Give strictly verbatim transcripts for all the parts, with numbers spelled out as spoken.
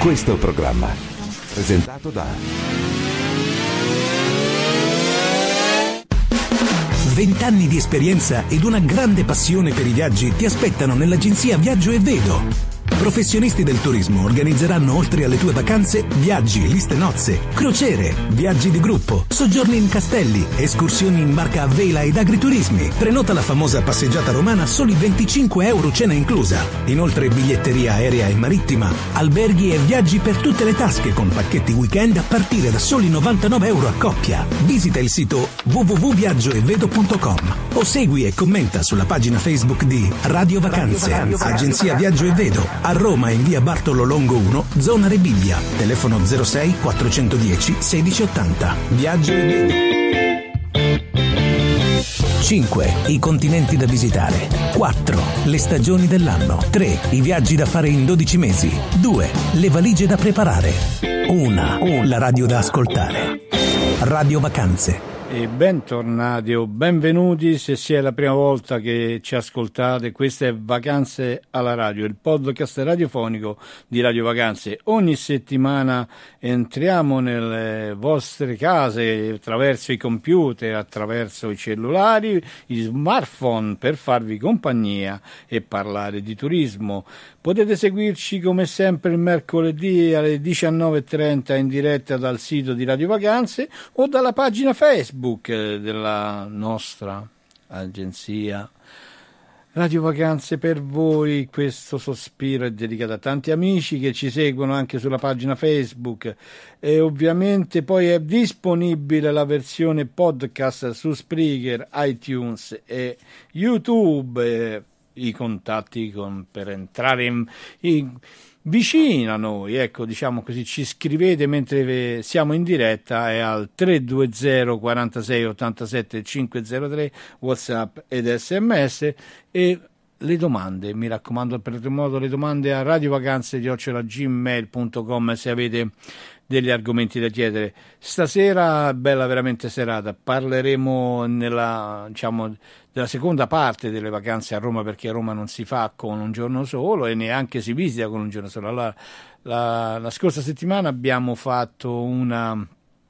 Questo programma presentato da Vent'anni di esperienza ed una grande passione per i viaggi ti aspettano nell'agenzia Viaggio e Vedo. Professionisti del turismo organizzeranno, oltre alle tue vacanze, viaggi, liste nozze, crociere, viaggi di gruppo, soggiorni in castelli, escursioni in barca a vela ed agriturismi. Prenota la famosa passeggiata romana, soli venticinque euro cena inclusa. Inoltre biglietteria aerea e marittima, alberghi e viaggi per tutte le tasche con pacchetti weekend a partire da soli novantanove euro a coppia. Visita il sito w w w punto viaggio e vedo punto com o segui e commenta sulla pagina Facebook di Radio Vacanze, Radio Vacanze Agenzia Viaggio e Vedo. A Roma in via Bartolo Longo uno, zona Rebibbia. Telefono zero sei quattrocentodieci sedici ottanta. Viaggio e Vedo. cinque. I continenti da visitare. quattro. Le stagioni dell'anno. tre. I viaggi da fare in dodici mesi. due. Le valigie da preparare. uno. La radio da ascoltare. Radio Vacanze. E bentornati o benvenuti se sia la prima volta che ci ascoltate. Questa è Vacanze alla Radio, il podcast radiofonico di Radio Vacanze. Ogni settimana entriamo nelle vostre case attraverso i computer, attraverso i cellulari, i smartphone, per farvi compagnia e parlare di turismo. Potete seguirci come sempre il mercoledì alle diciannove e trenta in diretta dal sito di Radio Vacanze o dalla pagina Facebook della nostra agenzia Radio Vacanze per voi. Questo sospiro è dedicato a tanti amici che ci seguono anche sulla pagina Facebook, e ovviamente poi è disponibile la versione podcast su Spreaker, iTunes e YouTube. E i contatti con, per entrare in, in vicino a noi, ecco, diciamo così, ci scrivete mentre siamo in diretta, è al tre due zero quarantasei ottantasette cinquecentore, WhatsApp ed sms. E le domande, mi raccomando, per il modo, le domande a radiovacanze chiocciola gmail punto com se avete degli argomenti da chiedere. Stasera, bella veramente serata, parleremo nella, diciamo, della seconda parte delle vacanze a Roma, perché a Roma non si fa con un giorno solo e neanche si visita con un giorno solo. Allora, la, la scorsa settimana abbiamo fatto una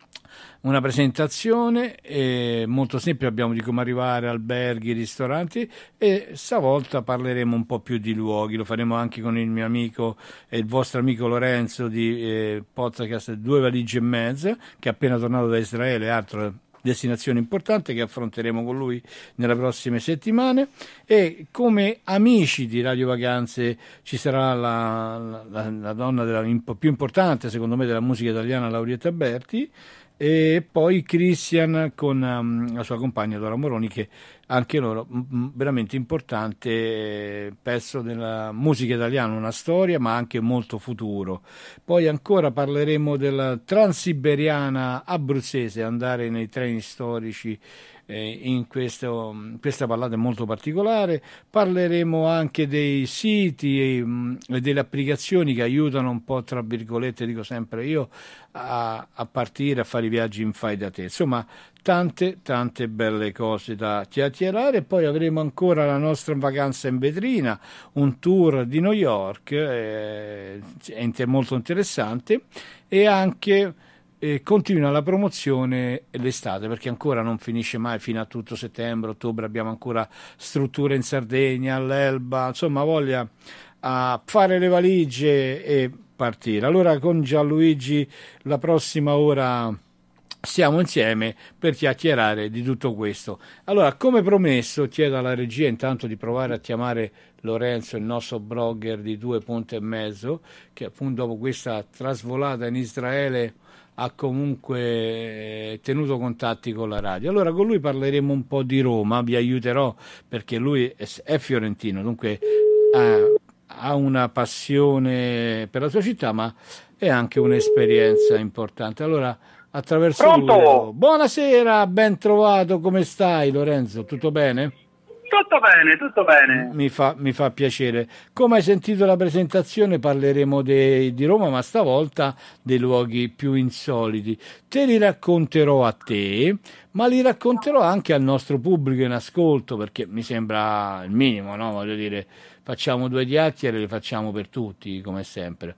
una presentazione eh, molto semplice, abbiamo di come arrivare, alberghi, ristoranti, e stavolta parleremo un po' più di luoghi. Lo faremo anche con il mio amico e il vostro amico Lorenzo di eh, podcast Due Valigie e Mezza, che è appena tornato da Israele, altra destinazione importante che affronteremo con lui nelle prossime settimane. E come amici di Radio Vacanze ci sarà la, la, la donna della, più importante secondo me della musica italiana, Laurietta Berti, e poi Christian con um, la sua compagna Dora Moroni, che anche loro m- veramente importante eh, pezzo della musica italiana, una storia ma anche molto futuro. Poi ancora parleremo della Transiberiana abruzzese, andare nei treni storici eh, in questo, questa ballata molto particolare. Parleremo anche dei siti e, e delle applicazioni che aiutano un po', tra virgolette, dico sempre io, a, a partire a fare i viaggi in fai da te. Insomma, tante tante belle cose da chiacchierare. Poi avremo ancora la nostra vacanza in vetrina, un tour di New York, eh, è molto interessante, e anche eh, continua la promozione l'estate, perché ancora non finisce mai, fino a tutto settembre, ottobre abbiamo ancora strutture in Sardegna, all'Elba, insomma voglia a fare le valigie e partire. Allora con Gianluigi la prossima ora siamo insieme per chiacchierare di tutto questo. Allora, come promesso, chiedo alla regia intanto di provare a chiamare Lorenzo, il nostro blogger di Due Punte e Mezzo, che appunto dopo questa trasvolata in Israele ha comunque tenuto contatti con la radio. Allora con lui parleremo un po' di Roma, vi aiuterò perché lui è, è fiorentino, dunque ha, ha una passione per la sua città, ma è anche un'esperienza importante. Allora attraverso Pronto? lui. Buonasera, ben trovato, come stai Lorenzo? Tutto bene? Tutto bene, tutto bene. Mi fa, mi fa piacere. Come hai sentito la presentazione parleremo de, di Roma, ma stavolta dei luoghi più insoliti. Te li racconterò a te, ma li racconterò anche al nostro pubblico in ascolto, perché mi sembra il minimo, no? Voglio dire, facciamo due chiacchiere, le facciamo per tutti, come sempre.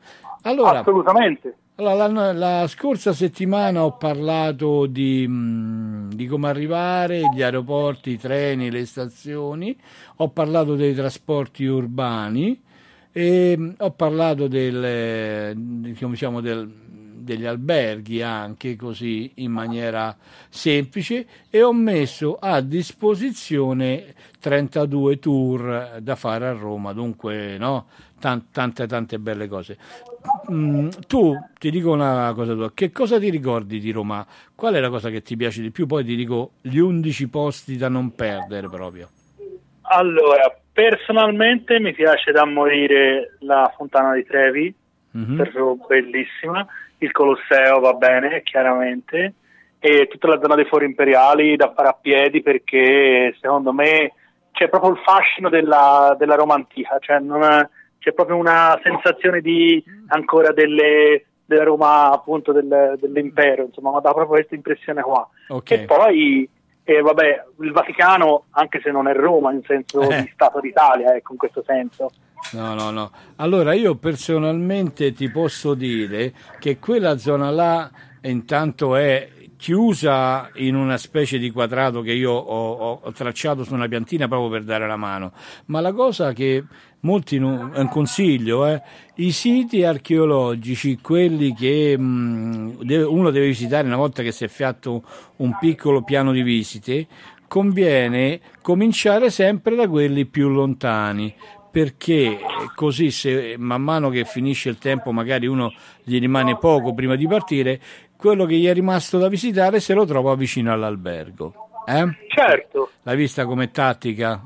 Allora, assolutamente. Allora, la, la scorsa settimana ho parlato di, mh, di come arrivare, gli aeroporti, i treni, le stazioni, ho parlato dei trasporti urbani e mh, ho parlato del, diciamo, del, degli alberghi anche così in maniera semplice e ho messo a disposizione trentadue tour da fare a Roma, dunque no, Tant, tante tante belle cose. Mm, tu ti dico una cosa tua, che cosa ti ricordi di Roma? Qual è la cosa che ti piace di più? Poi ti dico gli undici posti da non perdere proprio. Allora, personalmente mi piace da morire la Fontana di Trevi, mm-hmm. Proprio bellissima, il Colosseo va bene, chiaramente, e tutta la zona dei Fori Imperiali da fare a piedi, perché secondo me c'è proprio il fascino della, della Roma antica, cioè non è, c'è proprio una sensazione di ancora delle, della Roma appunto del, dell'impero, insomma, ma dà proprio questa impressione qua. Okay. E poi eh, vabbè, il Vaticano, anche se non è Roma in senso eh. di Stato d'Italia, ecco, in questo senso. No, no, no. Allora io personalmente ti posso dire che quella zona là intanto è chiusa in una specie di quadrato che io ho, ho tracciato su una piantina proprio per dare la mano, ma la cosa che molti non, è un consiglio, eh, i siti archeologici, quelli che mh, deve, uno deve visitare una volta che si è fatto un piccolo piano di visite, conviene cominciare sempre da quelli più lontani, perché così se man mano che finisce il tempo magari uno gli rimane poco prima di partire, quello che gli è rimasto da visitare se lo trova vicino all'albergo. Eh? Certo. L'hai vista come tattica?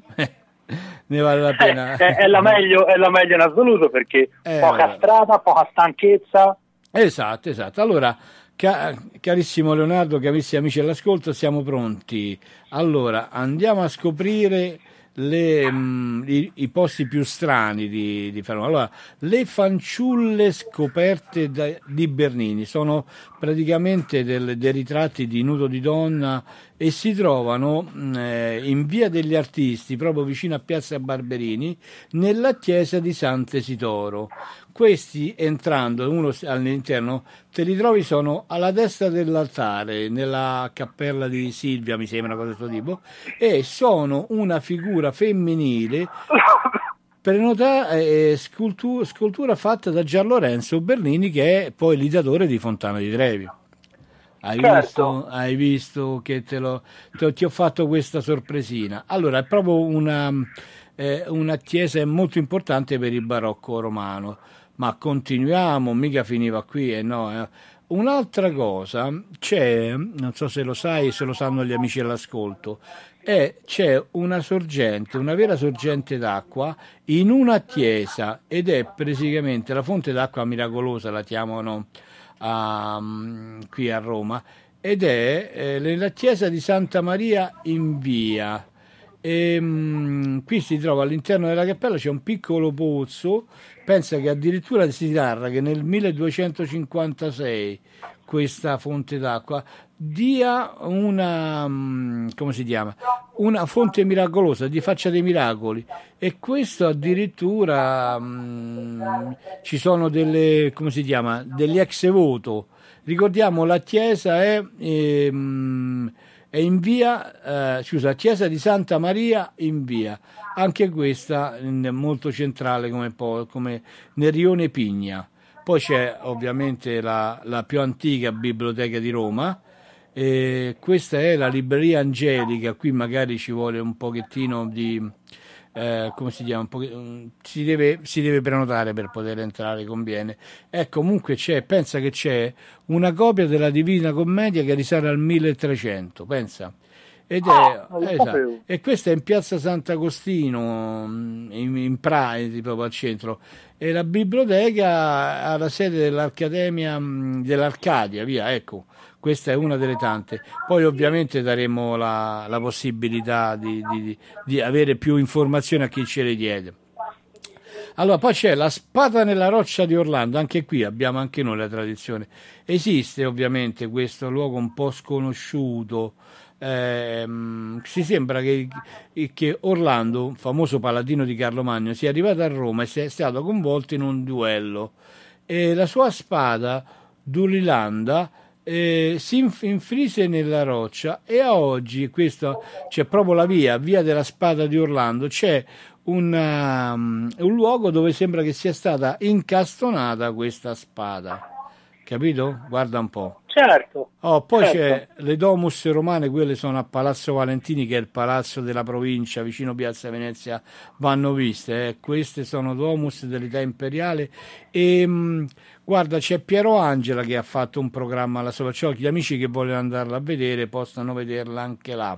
Ne vale la pena. Eh, è, è, la meglio, è la meglio in assoluto, perché eh, poca strada, poca stanchezza. Esatto, esatto. Allora, ca- carissimo Leonardo, carissimi amici all'ascolto, siamo pronti. Allora, andiamo a scoprire le, mh, i, i posti più strani di, di Fermo. Allora, le fanciulle scoperte da, di Bernini sono praticamente del, dei ritratti di nudo di donna e si trovano mh, in via degli Artisti, proprio vicino a Piazza Barberini, nella chiesa di Sant'Esitoro. Questi, entrando uno all'interno, te li trovi, sono alla destra dell'altare, nella cappella di Silvia, mi sembra, cosa di questo tipo, e sono una figura femminile prenota, eh, scultura, scultura fatta da Gian Lorenzo Bernini, che è poi l'ideatore di Fontana di Trevi. Hai, certo. visto, hai visto che te lo, te, ti ho fatto questa sorpresina. Allora, è proprio una, eh, una chiesa molto importante per il barocco romano. Ma continuiamo, mica finiva qui, eh, no. Eh. Un'altra cosa, c'è, non so se lo sai, se lo sanno gli amici all'ascolto, è, c'è una sorgente, una vera sorgente d'acqua in una chiesa, ed è praticamente la fonte d'acqua miracolosa, la chiamano um, qui a Roma, ed è eh, nella chiesa di Santa Maria in Via. E, um, qui si trova all'interno della cappella, c'è un piccolo pozzo. Pensa che addirittura si narra che nel milleduecentocinquantasei questa fonte d'acqua dia una, come si chiama, una fonte miracolosa, di faccia dei miracoli, e questo addirittura mh, ci sono delle, come si chiama, degli ex voto. Ricordiamo, la chiesa è, è, è in via, eh, scusa, chiesa di Santa Maria in Via. Anche questa è molto centrale come, come nel rione Pigna. Poi c'è ovviamente la, la più antica biblioteca di Roma, e questa è la libreria Angelica. Qui magari ci vuole un pochettino di, eh, come si chiama, un po', si, deve, si deve prenotare per poter entrare, conviene. E comunque c'è, pensa che c'è una copia della Divina Commedia che risale al milletrecento, pensa. Ed è, ah, esatto. E questa è in piazza Sant'Agostino, in, in Prati, proprio al centro, e la biblioteca ha la sede dell'Accademia dell'Arcadia, via, ecco, questa è una delle tante. Poi ovviamente daremo la, la possibilità di, di, di avere più informazioni a chi ce le chiede. Allora, poi c'è la Spada nella roccia di Orlando, anche qui abbiamo anche noi la tradizione. Esiste ovviamente questo luogo un po' sconosciuto. Eh, si sembra che, che Orlando, famoso paladino di Carlo Magno, sia arrivato a Roma e sia stato coinvolto in un duello, e la sua spada d'Urlanda eh, si inf- infrise nella roccia, e a oggi questo c'è proprio la via, via della spada di Orlando, c'è una, um, un luogo dove sembra che sia stata incastonata questa spada, capito? Guarda un po'. Certo. Oh, poi certo. c'è le domus romane, quelle sono a Palazzo Valentini, che è il palazzo della provincia vicino Piazza Venezia, vanno viste, eh. Queste sono domus dell'età imperiale. E mh, guarda, c'è Piero Angela che ha fatto un programma là sopra, cioè gli amici che vogliono andarla a vedere possono vederla anche là.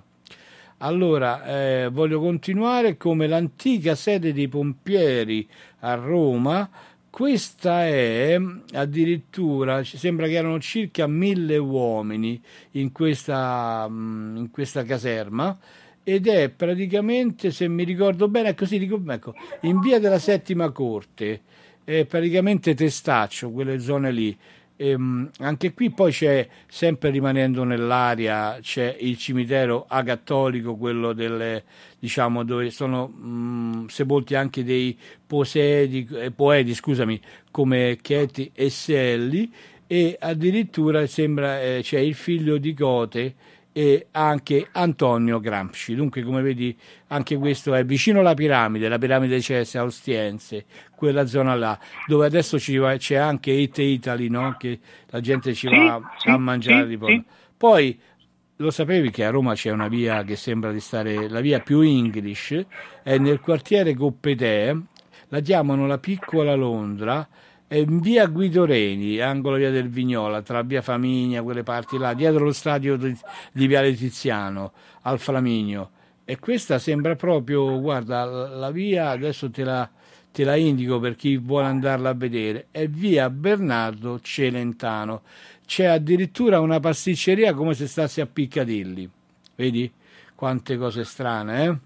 Allora, eh, voglio continuare come l'antica sede dei pompieri a Roma. Questa è addirittura, sembra che erano circa mille uomini in questa, in questa caserma, ed è praticamente, se mi ricordo bene, è così, ecco, in via della Settima Corte, è praticamente Testaccio, quelle zone lì. E, anche qui poi c'è, sempre rimanendo nell'area, c'è il cimitero agattolico, quello delle, diciamo, dove sono mh, sepolti anche dei posedi, eh, poeti, scusami, come Chieti e Selli, e addirittura sembra eh, c'è il figlio di Goethe e anche Antonio Gramsci. Dunque, come vedi, anche questo è vicino alla piramide, la piramide Cese Ostiense, quella zona là, dove adesso ci va, c'è anche Eat Italy, no? Che la gente ci sì, va sì, a mangiare sì, di sì. Poi lo sapevi che a Roma c'è una via che sembra di stare, la via più English, è nel quartiere Coppetè, la chiamano la piccola Londra, è in via Guido Reni, angolo via del Vignola, tra via Flaminia, quelle parti là, dietro lo stadio di, di Viale Tiziano, al Flaminio. E questa sembra proprio, guarda, la via, adesso te la, te la indico per chi vuole andarla a vedere, è via Bernardo Celentano. C'è addirittura una pasticceria come se stessi a Piccadilly. Vedi? Quante cose strane, eh?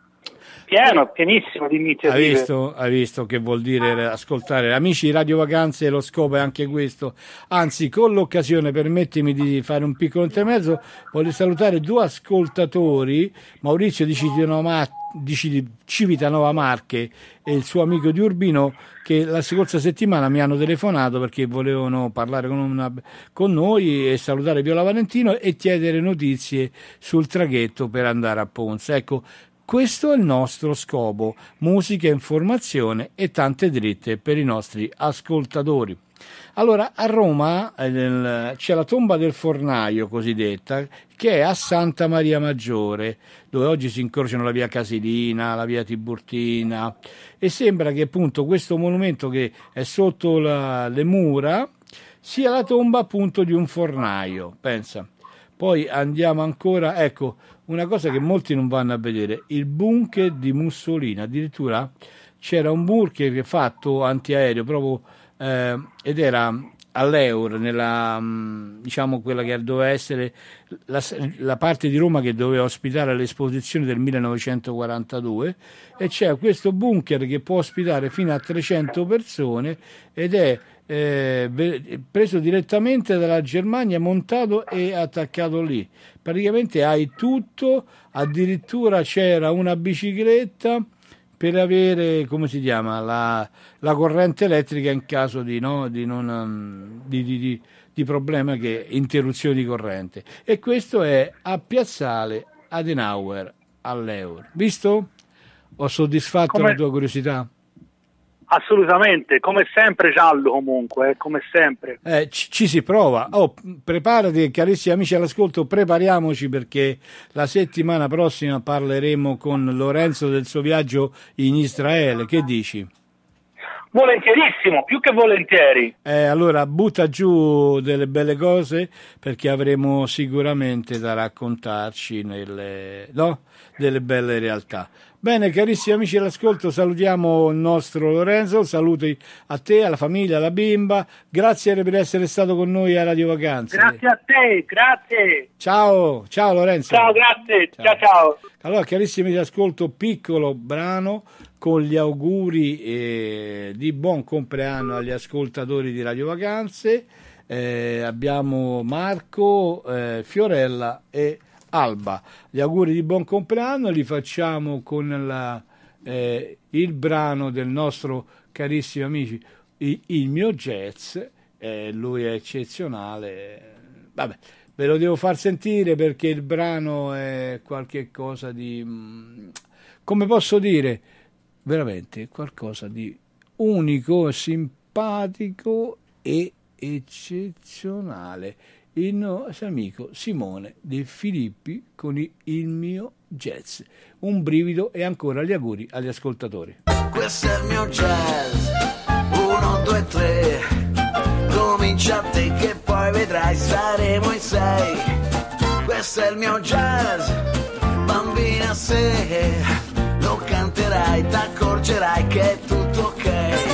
Pieno, pienissimo di iniziative. Hai visto, hai visto che vuol dire ascoltare? Amici di Radio Vacanze, lo scopo è anche questo. Anzi, con l'occasione, permettimi di fare un piccolo intermezzo, voglio salutare due ascoltatori, Maurizio di Civitanova, di Civitanova Marche e il suo amico di Urbino, che la scorsa settimana mi hanno telefonato perché volevano parlare con, una, con noi e salutare Viola Valentino e chiedere notizie sul traghetto per andare a Ponza. Ecco, questo è il nostro scopo, musica, informazione e tante dritte per i nostri ascoltatori. Allora, a Roma eh, c'è la tomba del fornaio cosiddetta, che è a Santa Maria Maggiore, dove oggi si incrociano la via Casilina, la via Tiburtina, e sembra che appunto questo monumento che è sotto la, le mura sia la tomba appunto di un fornaio, pensa. Poi andiamo ancora, ecco, una cosa che molti non vanno a vedere, il bunker di Mussolini. Addirittura c'era un bunker fatto antiaereo proprio, eh, ed era all'Eur, nella, diciamo, quella che doveva essere la, la parte di Roma che doveva ospitare l'esposizione del millenovecentoquarantadue, e c'è questo bunker che può ospitare fino a trecento persone ed è Eh, preso direttamente dalla Germania, montato e attaccato lì. Praticamente hai tutto, addirittura c'era una bicicletta per avere, come si chiama, la, la corrente elettrica in caso di, no, di, non, di, di, di, di problema, che interruzione di corrente. E questo è a Piazzale Adenauer all'Eur. Visto? Ho soddisfatto Come... la tua curiosità? Assolutamente, come sempre giallo comunque, eh, come sempre. Eh, ci, ci si prova. Oh, preparati, carissimi amici all'ascolto, prepariamoci, perché la settimana prossima parleremo con Lorenzo del suo viaggio in Israele. Che dici? Volentierissimo, più che volentieri. Eh, allora butta giù delle belle cose, perché avremo sicuramente da raccontarci nelle, no? delle belle realtà. Bene, carissimi amici all'ascolto, salutiamo il nostro Lorenzo, saluti a te, alla famiglia, alla bimba, grazie per essere stato con noi a Radio Vacanze. Grazie a te, grazie. Ciao, ciao Lorenzo. Ciao, grazie, ciao ciao. ciao. Allora, carissimi amici all'ascolto, piccolo brano con gli auguri eh, di buon compleanno agli ascoltatori di Radio Vacanze. Eh, abbiamo Marco, eh, Fiorella e Alba. Gli auguri di buon compleanno li facciamo con la, eh, il brano del nostro carissimo amici il, il mio jazz, eh, lui è eccezionale. Vabbè, ve lo devo far sentire perché il brano è qualche cosa di, come posso dire, veramente qualcosa di unico, simpatico e eccezionale. Il nostro amico Simone De Filippi con il mio jazz. Un brivido e ancora gli auguri agli ascoltatori. Questo è il mio jazz, uno, due, tre, comincia te che poi vedrai saremo in sei. Questo è il mio jazz, bambina se lo canterai t'accorgerai che è tutto ok.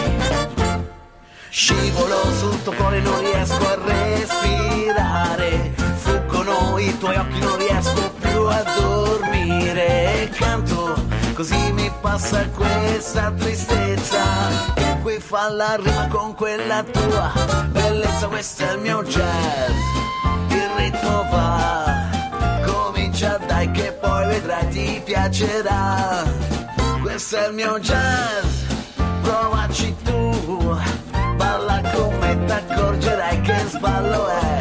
Scivolo sul tuo cuore, non riesco a respirare, fuggono i tuoi occhi, non riesco più a dormire. Canto, così mi passa questa tristezza, e qui fa la rima con quella tua bellezza. Questo è il mio jazz, il ritmo va, comincia dai che poi vedrai ti piacerà. Questo è il mio jazz, provaci tu, balla con me t'accorgerai che sballo è.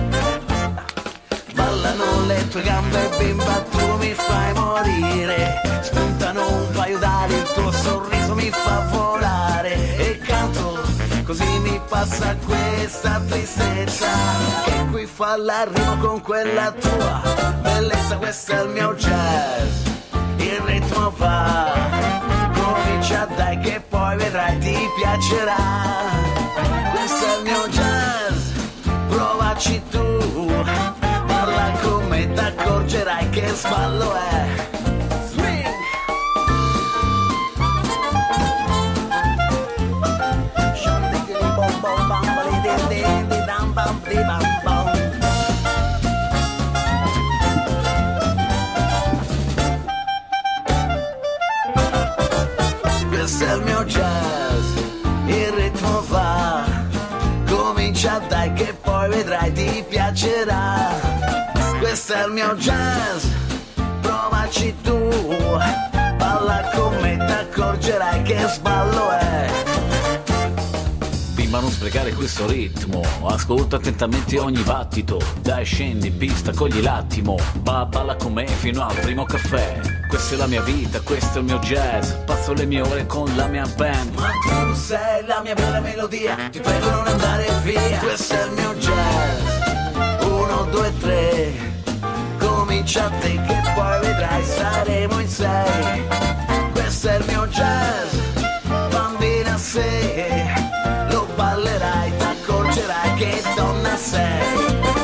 Ballano le tue gambe bimba, tu mi fai morire, spuntano un paio d'ali, il tuo sorriso mi fa volare. E canto, così mi passa questa tristezza, e qui fa la rima con quella tua bellezza. Questo è il mio jazz, il ritmo va, comincia dai che poi vedrai ti piacerà. Questo è il mio jazz, provaci tu, parla con me t'accorgerai che sballo è. Swing! Questo è il mio jazz, il ritmo va, comincia dai che poi vedrai ti piacerà. Questo è il mio jazz, provaci tu, balla con me t'accorgerai che sballo è. Bimba non sprecare questo ritmo, ascolta attentamente ogni battito, dai scendi in pista, cogli l'attimo, va balla con me fino al primo caffè. Questa è la mia vita, questo è il mio jazz, passo le mie ore con la mia band. Ma tu sei la mia bella melodia, ti prego non andare via. Questo è il mio jazz, uno, due, tre, comincia te che poi vedrai saremo in sei. Questo è il mio jazz, bambina se lo ballerai t'accorgerai che donna sei.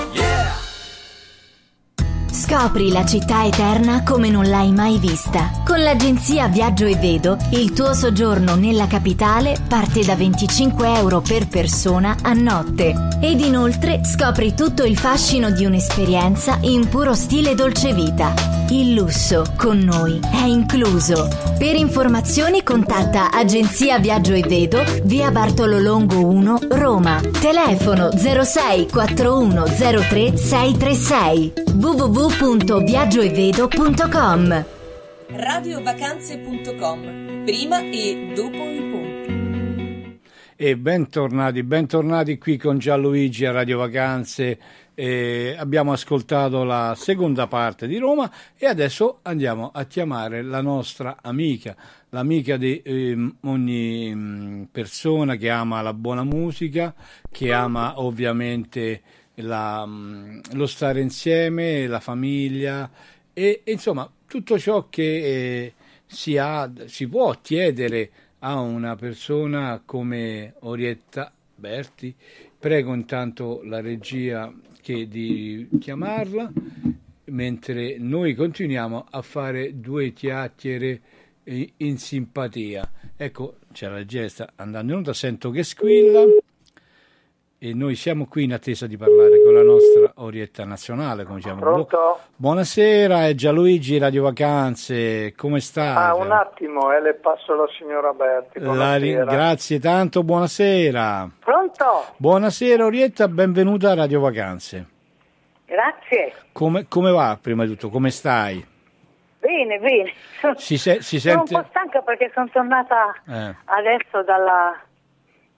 Scopri la città eterna come non l'hai mai vista. Con l'agenzia Viaggio e Vedo, il tuo soggiorno nella capitale parte da venticinque euro per persona a notte. Ed inoltre scopri tutto il fascino di un'esperienza in puro stile dolce vita. Il lusso con noi è incluso. Per informazioni contatta Agenzia Viaggio e Vedo, via Bartolo Longo uno, Roma. Telefono zero sei quattortuno zero tre sei tre sei. w w w punto viaggio e vedo punto com. radiovacanze punto com, prima e dopo il ponte. E bentornati, bentornati qui con Gianluigi a Radio Vacanze. Eh, abbiamo ascoltato la seconda parte di Roma e adesso andiamo a chiamare la nostra amica, l'amica di eh, ogni mh, persona che ama la buona musica, che ama ovviamente la, mh, lo stare insieme, la famiglia e, e insomma tutto ciò che eh, si, ha, si può chiedere a una persona come Orietta Berti. Prego intanto la regia che di chiamarla, mentre noi continuiamo a fare due chiacchiere in simpatia. Ecco, c'è la regia sta andando in onda, sento che squilla e noi siamo qui in attesa di parlare con la nostra Orietta nazionale, come diciamo. Pronto? Buonasera, è Gianluigi Radio Vacanze, come sta? Ah, un attimo, eh, le passo la signora Berti. La ring- grazie tanto, buonasera. Pronto? Buonasera Orietta, benvenuta a Radio Vacanze. Grazie. Come, come va prima di tutto, come stai? Bene, bene. Sono, Si, se- si sono sente... un po' stanca perché sono tornata Eh. adesso dalla,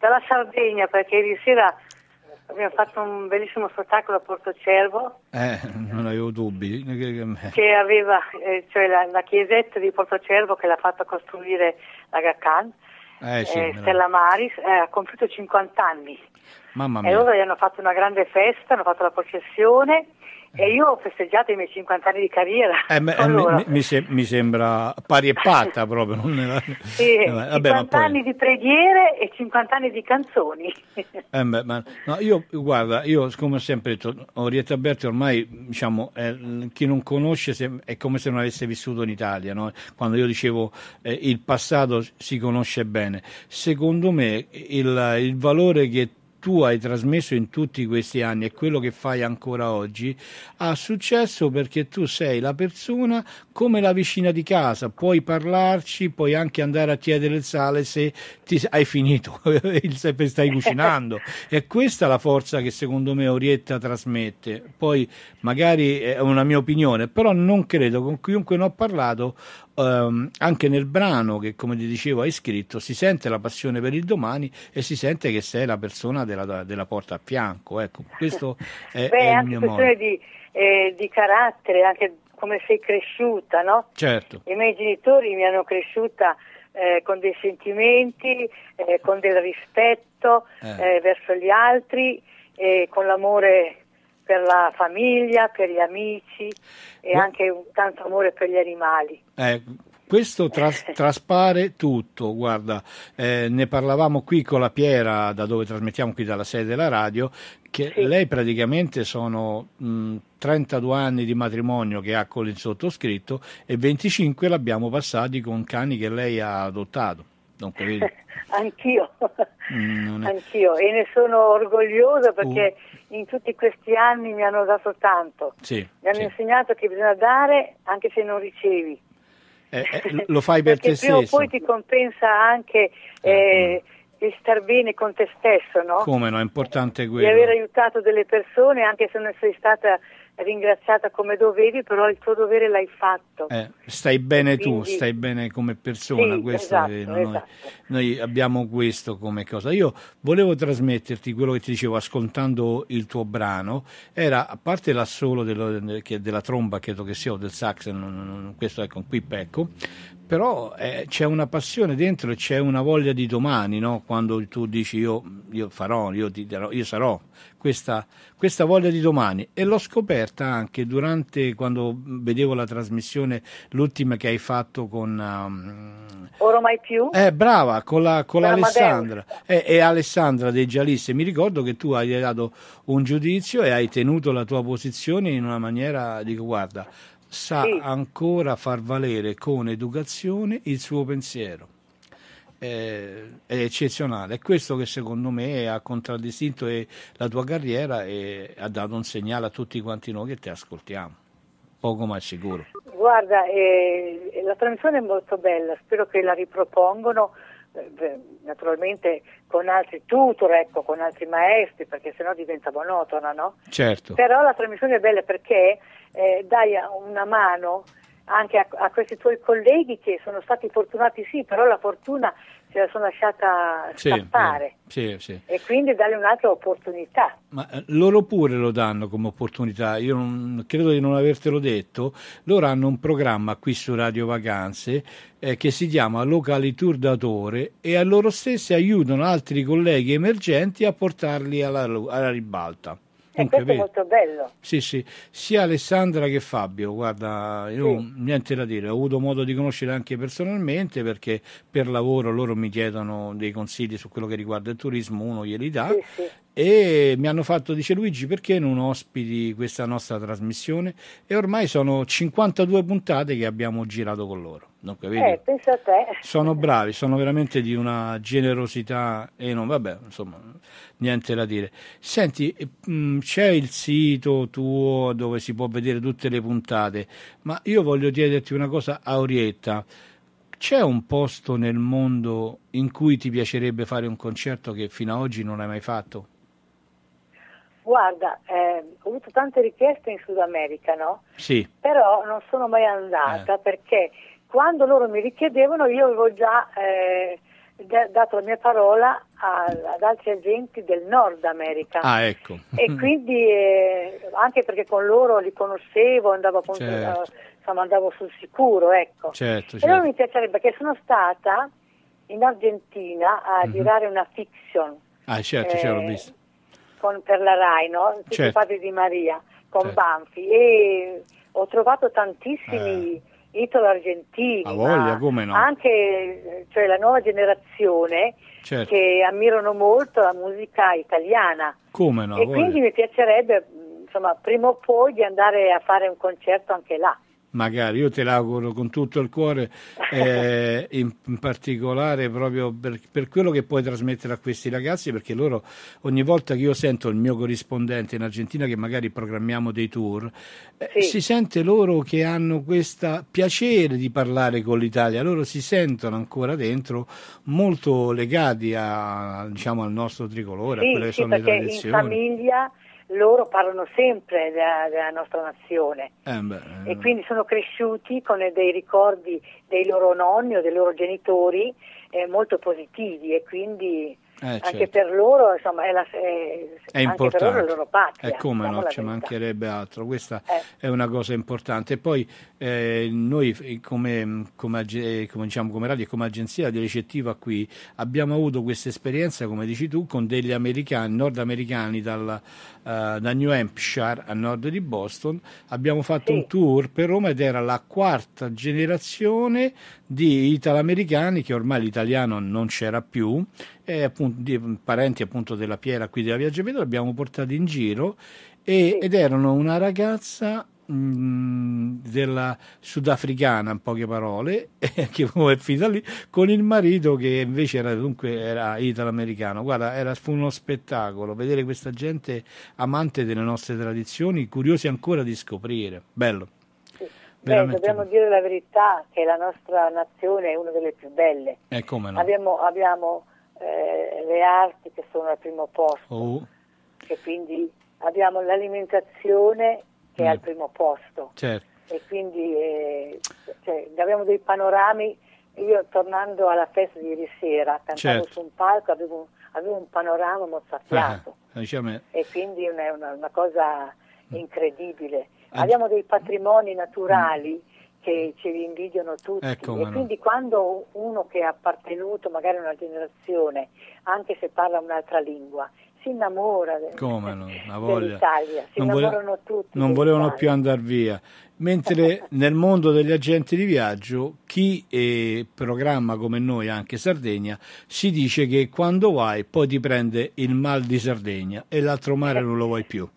dalla Sardegna, perché ieri sera abbiamo fatto un bellissimo spettacolo a Portocervo. Eh, non avevo dubbi. Che aveva, eh, cioè la, la chiesetta di Portocervo che l'ha fatta costruire la Aga Khan, eh, sì, eh, Stella Maris, eh, ha compiuto cinquanta anni. Mamma mia. E loro gli hanno fatto una grande festa, hanno fatto la processione. E io ho festeggiato i miei cinquanta anni di carriera. Eh, beh, mi, mi, se, mi sembra pari e patta proprio. Non è... sì, eh, vabbè, cinquanta poi... anni di preghiere e cinquanta anni di canzoni. Eh, beh, ma, no, io, guarda, io come ho sempre detto, Orietta Berti ormai, diciamo, eh, chi non conosce se, è come se non avesse vissuto in Italia, no? Quando io dicevo eh, il passato si conosce bene. Secondo me il, il valore che tu hai trasmesso in tutti questi anni e quello che fai ancora oggi ha successo perché tu sei la persona come la vicina di casa, puoi parlarci, puoi anche andare a chiedere il sale se ti hai finito, se stai cucinando. E questa è la forza che secondo me Orietta trasmette. Poi magari è una mia opinione, però non credo, con chiunque ne ho parlato, Um, anche nel brano che, come ti dicevo, hai scritto, si sente la passione per il domani e si sente che sei la persona della, della porta a fianco. Ecco, questo è, Beh, è il anche mio modo. questione di, eh, di carattere, anche come sei cresciuta, no? Certo. I miei genitori mi hanno cresciuta eh, con dei sentimenti, eh, con del rispetto eh. Eh, verso gli altri, eh, con l'amore per la famiglia, per gli amici e Ma... anche un tanto amore per gli animali. Eh, questo tras- traspare tutto, guarda, eh, ne parlavamo qui con la Piera, da dove trasmettiamo qui dalla sede della radio, che sì. Lei praticamente sono mh, trentadue anni di matrimonio che ha con il sottoscritto e venticinque l'abbiamo passati con cani che lei ha adottato. Dunque, vedi. Anch'io, mm, è... anch'io e ne sono orgogliosa perché uh. in tutti questi anni mi hanno dato tanto, sì, mi hanno sì. insegnato che bisogna dare anche se non ricevi. Eh, eh, lo fai per te prima stesso. Poi ti compensa anche eh, eh, il star bene con te stesso, no? Come no, è importante quello. Di aver aiutato delle persone anche se non sei stata ringraziata come dovevi, però il tuo dovere l'hai fatto. Eh, stai bene quindi... tu, stai bene come persona, sì, questo esatto, è, noi, esatto. noi abbiamo questo come cosa. Io volevo trasmetterti quello che ti dicevo ascoltando il tuo brano, era a parte l'assolo dello, che, della tromba, credo che sia, o del sax, non, non, questo ecco, qui pecco, però eh, c'è una passione dentro e c'è una voglia di domani, no? Quando tu dici io, io farò, io, ti darò, io sarò, questa, questa voglia di domani, e l'ho scoperta anche durante, quando vedevo la trasmissione, l'ultima che hai fatto con... Um, Ora mai più? Eh, brava, con, la, con l'Alessandra, e eh, Alessandra dei Gialisse. Mi ricordo che tu hai dato un giudizio e hai tenuto la tua posizione in una maniera, dico guarda, sa sì. ancora far valere con educazione il suo pensiero. È, è eccezionale, è questo che secondo me ha contraddistinto la tua carriera e ha dato un segnale a tutti quanti noi che ti ascoltiamo, poco ma sicuro. Guarda, eh, la trasmissione è molto bella, spero che la ripropongono, eh, naturalmente con altri tutor, ecco, con altri maestri, perché sennò diventa monotona, no? Certo. Però la trasmissione è bella perché eh, dai una mano anche a, a questi tuoi colleghi che sono stati fortunati, sì, però la fortuna se la sono lasciata scappare, sì, sì. E quindi dare un'altra opportunità. Ma eh, loro pure lo danno come opportunità, io non, credo di non avertelo detto, loro hanno un programma qui su Radio Vacanze eh, che si chiama Locali Tour Datore e a loro stessi aiutano altri colleghi emergenti a portarli alla, alla ribalta. E questo è molto bello. Sì, sì, sia Alessandra che Fabio, guarda, io sì. niente da dire, ho avuto modo di conoscere anche personalmente perché per lavoro loro mi chiedono dei consigli su quello che riguarda il turismo, uno glieli dà, sì, sì. E mi hanno fatto, dice Luigi, perché non ospiti questa nostra trasmissione? E ormai sono cinquantadue puntate che abbiamo girato con loro. Dunque, vedi, eh, pensa a te. Sono bravi, sono veramente di una generosità e non, vabbè, insomma, niente da dire. Senti, mh, c'è il sito tuo dove si può vedere tutte le puntate, ma io voglio chiederti una cosa a Orietta. C'è un posto nel mondo in cui ti piacerebbe fare un concerto che fino ad oggi non hai mai fatto? Guarda, eh, ho avuto tante richieste in Sud America, no? Sì. Però non sono mai andata eh. perché quando loro mi richiedevano io avevo già eh, d- dato la mia parola a, ad altri agenti del Nord America. Ah, ecco. E quindi eh, anche perché con loro li conoscevo, andavo appunto, certo. eh, insomma, andavo sul sicuro, ecco. Certo, E allora certo. mi piacerebbe, perché sono stata in Argentina a Mhm. girare una fiction. Ah, certo, eh, ce l'ho visto. Con, per la Rai, no? Tutti Certo. i padri di Maria, con Certo. Banfi, e ho trovato tantissimi italo-argentini, A voglia, ma come no? anche cioè, la nuova generazione Certo. che ammirano molto la musica italiana. Come no? a E voglia. quindi mi piacerebbe, insomma, prima o poi di andare a fare un concerto anche là. Magari, io te l'auguro con tutto il cuore, eh, in, in particolare proprio per, per quello che puoi trasmettere a questi ragazzi, perché loro, ogni volta che io sento il mio corrispondente in Argentina, che magari programmiamo dei tour, eh, Sì. si sente loro che hanno questo piacere di parlare con l'Italia, loro si sentono ancora dentro molto legati a, diciamo, al nostro tricolore, a Sì, quelle che sì, sono le perché in tradizioni. famiglia loro parlano sempre della, della nostra nazione. Eh, beh, E quindi sono cresciuti con dei ricordi dei loro nonni o dei loro genitori eh, molto positivi, e quindi eh, anche certo. per loro, insomma, è, la, è, È anche importante, per loro è la loro patria. e come diciamo no, la ci verità. mancherebbe altro, questa Eh. è una cosa importante. E poi eh, noi eh, come, come, ag- come, diciamo, come radio e come agenzia di ricettiva qui abbiamo avuto questa esperienza, come dici tu, con degli americani, nordamericani dal, uh, da New Hampshire a nord di Boston. Abbiamo fatto Sì. un tour per Roma ed era la quarta generazione di italoamericani, che ormai l'italiano non c'era più, e appunto di parenti appunto della Piera qui della Viaggio e Vedo, l'abbiamo portati in giro e, Sì. ed erano una ragazza mh, della sudafricana, in poche parole, che è finita lì, con il marito che invece era dunque era italo-americano. Guarda, era, fu uno spettacolo vedere questa gente amante delle nostre tradizioni, curiosi ancora di scoprire. Bello. Sì. Beh, Veramente dobbiamo bello. dire la verità, che la nostra nazione è una delle più belle. Eh, come no? Abbiamo, abbiamo eh, le arti che sono al primo posto, Oh, e quindi abbiamo l'alimentazione che è Mm. al primo posto, certo. e quindi eh, cioè, abbiamo dei panorami. Io, tornando alla festa di ieri sera, cantavo Certo. su un palco, avevo, avevo un panorama mozzafiato, Ah, diciamo, e quindi è una, una cosa incredibile. Ah, Abbiamo dei patrimoni naturali che ci invidiano tutti, Eh, come e no. quindi quando uno che è appartenuto magari a una generazione, anche se parla un'altra lingua, si innamora de- come no, una voglia. dell'Italia, si Non vole- innamorano tutti. non volevano dell'Italia. più andare via. Mentre nel mondo degli agenti di viaggio, chi eh, programma come noi anche Sardegna, si dice che quando vai poi ti prende il mal di Sardegna e l'altro mare non lo vuoi più.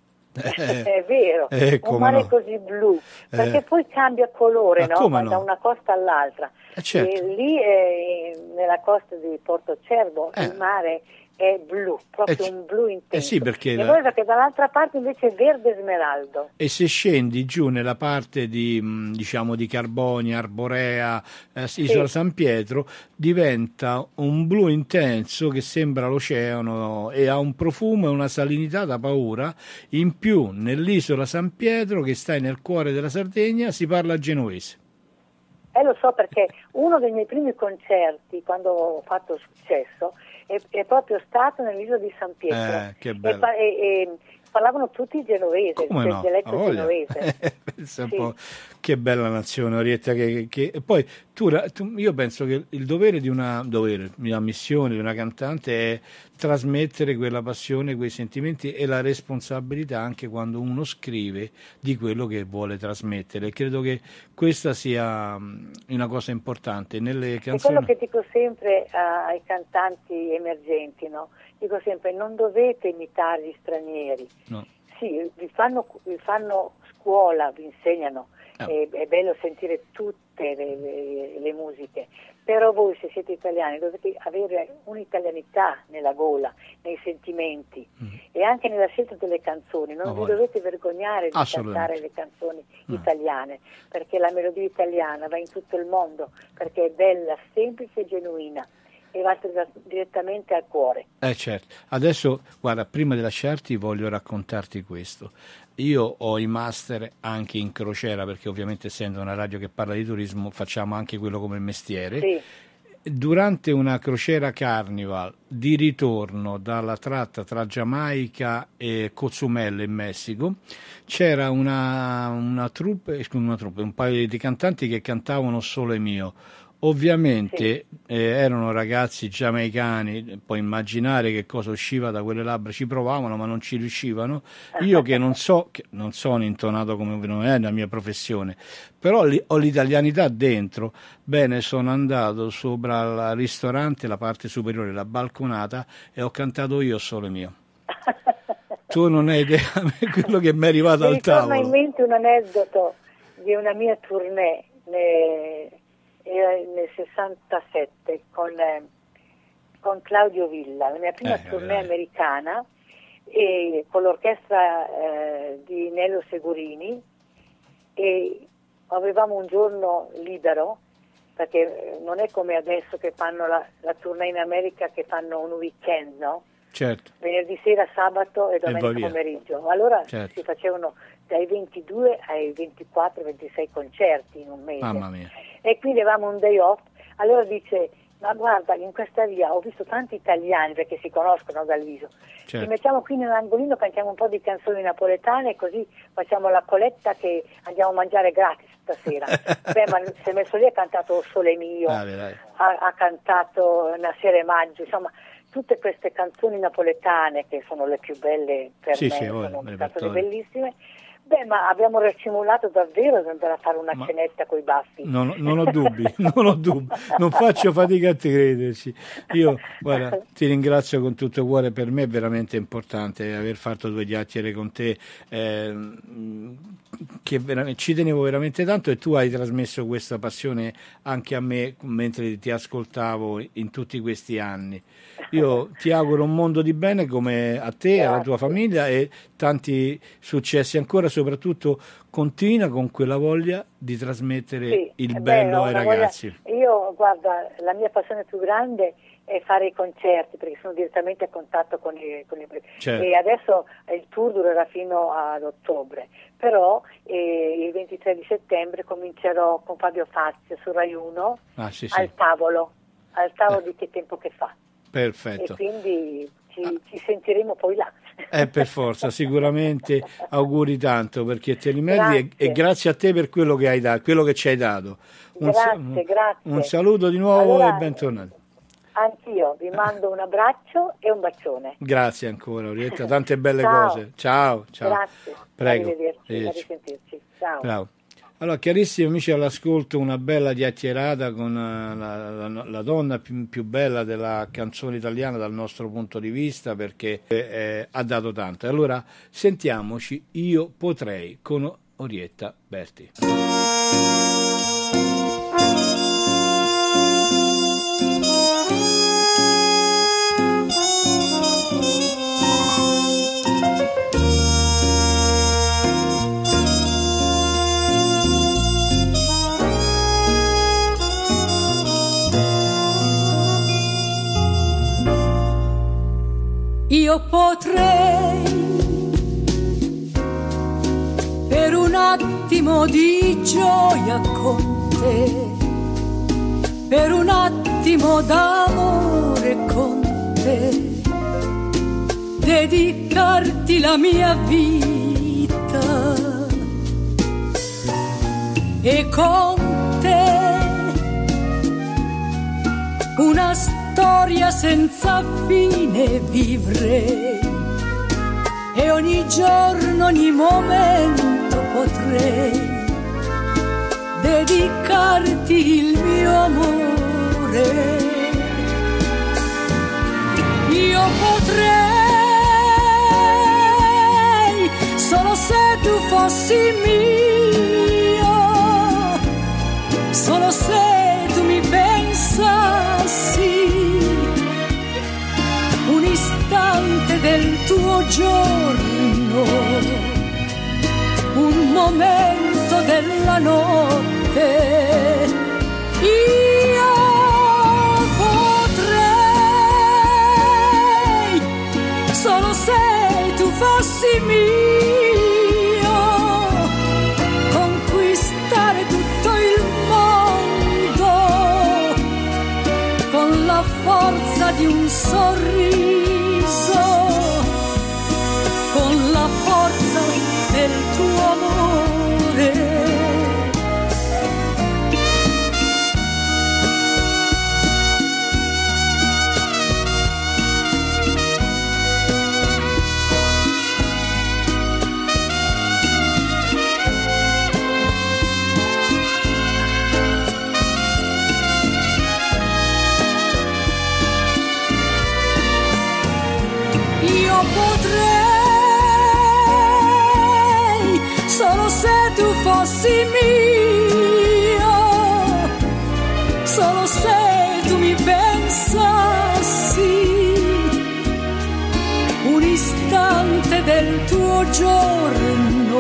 È vero, Eh, un come mare no. così blu, perché Eh. poi cambia colore, Ah, no? come Ma no? da una costa all'altra. Eh, certo. E lì eh, nella costa di Porto Cervo Eh. il mare è blu, proprio Eh, c- un blu intenso. eh sì, perché e la- guarda che dall'altra parte invece è verde smeraldo. E se scendi giù nella parte di, mh, diciamo, di Carbonia, Arborea, eh, Isola San Pietro, diventa un blu intenso che sembra l'oceano e ha un profumo e una salinità da paura. In più, nell'isola San Pietro, che sta nel cuore della Sardegna, si parla genovese. Eh, lo so, perché uno dei miei primi concerti, quando ho fatto successo, è, è proprio stato nell'isola di San Pietro. Eh, che e, bello. pa- e- e parlavano tutti genovese, Come del no? dialetto Ha voglia. genovese. Pensa un Sì. po', che bella nazione, Orietta. Che, che- e poi tu, ra- tu- io penso che il dovere di una dovere, una missione di una cantante è trasmettere quella passione, quei sentimenti e la responsabilità anche quando uno scrive di quello che vuole trasmettere. Credo che questa sia mh, una cosa importante nelle È canzoni. quello che dico sempre a- ai cantanti emergenti, no? Dico sempre: non dovete imitare gli stranieri. No. Sì, vi fanno, vi fanno scuola, vi insegnano, Ah. è, è bello sentire tutte le, le- le musiche, però voi, se siete italiani, dovete avere un'italianità nella gola, nei sentimenti e anche nella scelta delle canzoni. Non Ah, vi voglia. dovete vergognare di Assolutamente. cantare le canzoni Mm. italiane, perché la melodia italiana va in tutto il mondo, perché è bella, semplice e genuina e va dire- direttamente al cuore. Eh certo, adesso guarda, prima di lasciarti voglio raccontarti questo. Io ho i master anche in crociera, perché ovviamente essendo una radio che parla di turismo facciamo anche quello come mestiere. Sì. durante una crociera Carnival di ritorno dalla tratta tra Giamaica e Cozumel in Messico c'era una, una troupe, una troupe, un paio di cantanti che cantavano Sole Mio. Ovviamente sì. eh, erano ragazzi giamaicani, puoi immaginare che cosa usciva da quelle labbra, ci provavano ma non ci riuscivano. Io che non so, che non sono intonato come non è la mia professione, però li, ho l'italianità dentro. Bene, sono andato sopra il ristorante, la parte superiore, la balconata, e ho cantato io Sole Mio. Tu non hai idea di quello che mi è arrivato al tavolo. Mi torna in mente un aneddoto di una mia tournée ne... era nel sessantasette con, eh, con Claudio Villa, la mia prima eh, tournée eh. americana, e con l'orchestra eh, di Nello Segurini, e avevamo un giorno libero, perché non è come adesso che fanno la, la tournée in America, che fanno un weekend, no? Certo. Venerdì sera, sabato e domenica pomeriggio. Allora certo. si facevano dai ventidue ai ventiquattro ventisei concerti in un mese. Mamma mia. E quindi avevamo un day off. Allora dice: ma guarda, in questa via ho visto tanti italiani, perché si conoscono dal viso. Certo. Ci mettiamo qui nell'angolino, cantiamo un po' di canzoni napoletane e così facciamo la coletta che andiamo a mangiare gratis stasera. Beh, ma si è messo lì, ha cantato Sole Mio, ah, ha, ha cantato Una sera e maggio, insomma tutte queste canzoni napoletane che sono le più belle per sì, me, sì, sono oh, canzoni bellissime. Beh, ma abbiamo racimolato davvero ad andare a fare una ma cenetta coi baffi. Non, non ho dubbi, non ho dubbi, non faccio fatica a te crederci. Io, guarda, ti ringrazio con tutto il cuore, per me è veramente importante aver fatto due chiacchiere con te, eh, che veramente, ci tenevo veramente tanto, e tu hai trasmesso questa passione anche a me mentre ti ascoltavo in tutti questi anni. Io ti auguro un mondo di bene, come a te, grazie, alla tua famiglia, e tanti successi ancora. Soprattutto continua con quella voglia di trasmettere sì, il bello ai ragazzi. Voglia, io, guarda, la mia passione più grande è fare i concerti, perché sono direttamente a contatto con i, con i certo. E adesso il tour durerà fino ad ottobre, però eh, il ventitré di settembre comincerò con Fabio Fazio su Rai uno ah, sì, sì. al tavolo, al tavolo eh. di Che tempo che fa. Perfetto. E quindi ci, ah. ci sentiremo poi là. Eh, per forza, sicuramente. Auguri tanto, perché te li meriti, e, e grazie a te per quello che hai dato, quello che ci hai dato. Un, grazie, grazie. Un saluto di nuovo, allora, e bentornati. Anch'io vi mando un abbraccio e un bacione. Grazie ancora, Orietta, tante belle ciao. cose. Ciao, ciao. Grazie. Prego. Arrivederci, a risentirci. Ciao. Bravo. Allora, carissimi amici all'ascolto, una bella chiacchierata con la, la, la donna più, più bella della canzone italiana dal nostro punto di vista, perché eh, ha dato tanto. Allora, sentiamoci Io potrei con Orietta Berti. Io potrei per un attimo di gioia con te, per un attimo d'amore con te, dedicarti la mia vita, e con te una storia senza fine vivrei, e ogni giorno, ogni momento potrei dedicarti il mio amore. Io potrei solo se tu fossi mio, solo se tu mi pensassi un istante del tuo giorno, un momento della notte. Io potrei solo se tu fossi mio conquistare tutto il mondo di un sorriso, con la forza del tuo amore. Potrei, solo se tu fossi mio, solo se tu mi pensassi, un istante del tuo giorno,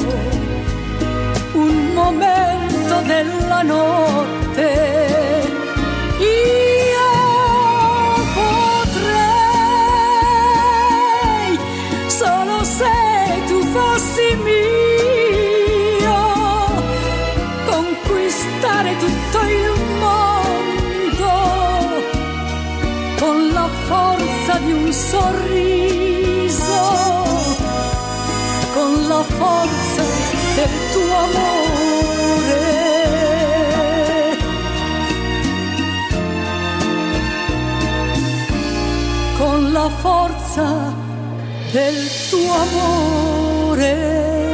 un momento della notte. Fossi mio, conquistare tutto il mondo con la forza di un sorriso, con la forza del tuo amore, con la forza del tuo amore.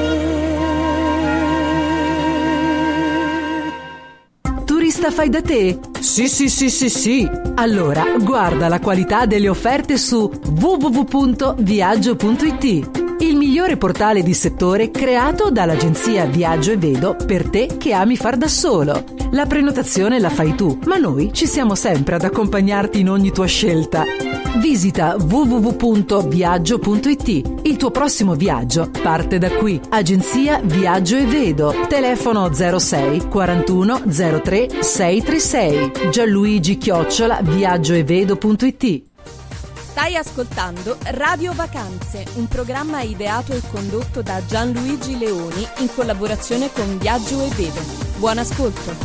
Turista fai da te? Sì, sì, sì, sì, sì. Allora, guarda la qualità delle offerte su w w w punto viaggio punto i t, il migliore portale di settore creato dall'agenzia Viaggio e Vedo per te che ami far da solo. La prenotazione la fai tu, ma noi ci siamo sempre ad accompagnarti in ogni tua scelta. Visita w w w punto viaggio punto i t. Il tuo prossimo viaggio parte da qui. Agenzia Viaggio e Vedo. Telefono zero sei quarantuno zero tre sei tre sei. Gianluigi chiocciola viaggioevedo punto i t. Stai ascoltando Radio Vacanze, un programma ideato e condotto da Gianluigi Leoni in collaborazione con Viaggio e Vedo. Buon ascolto.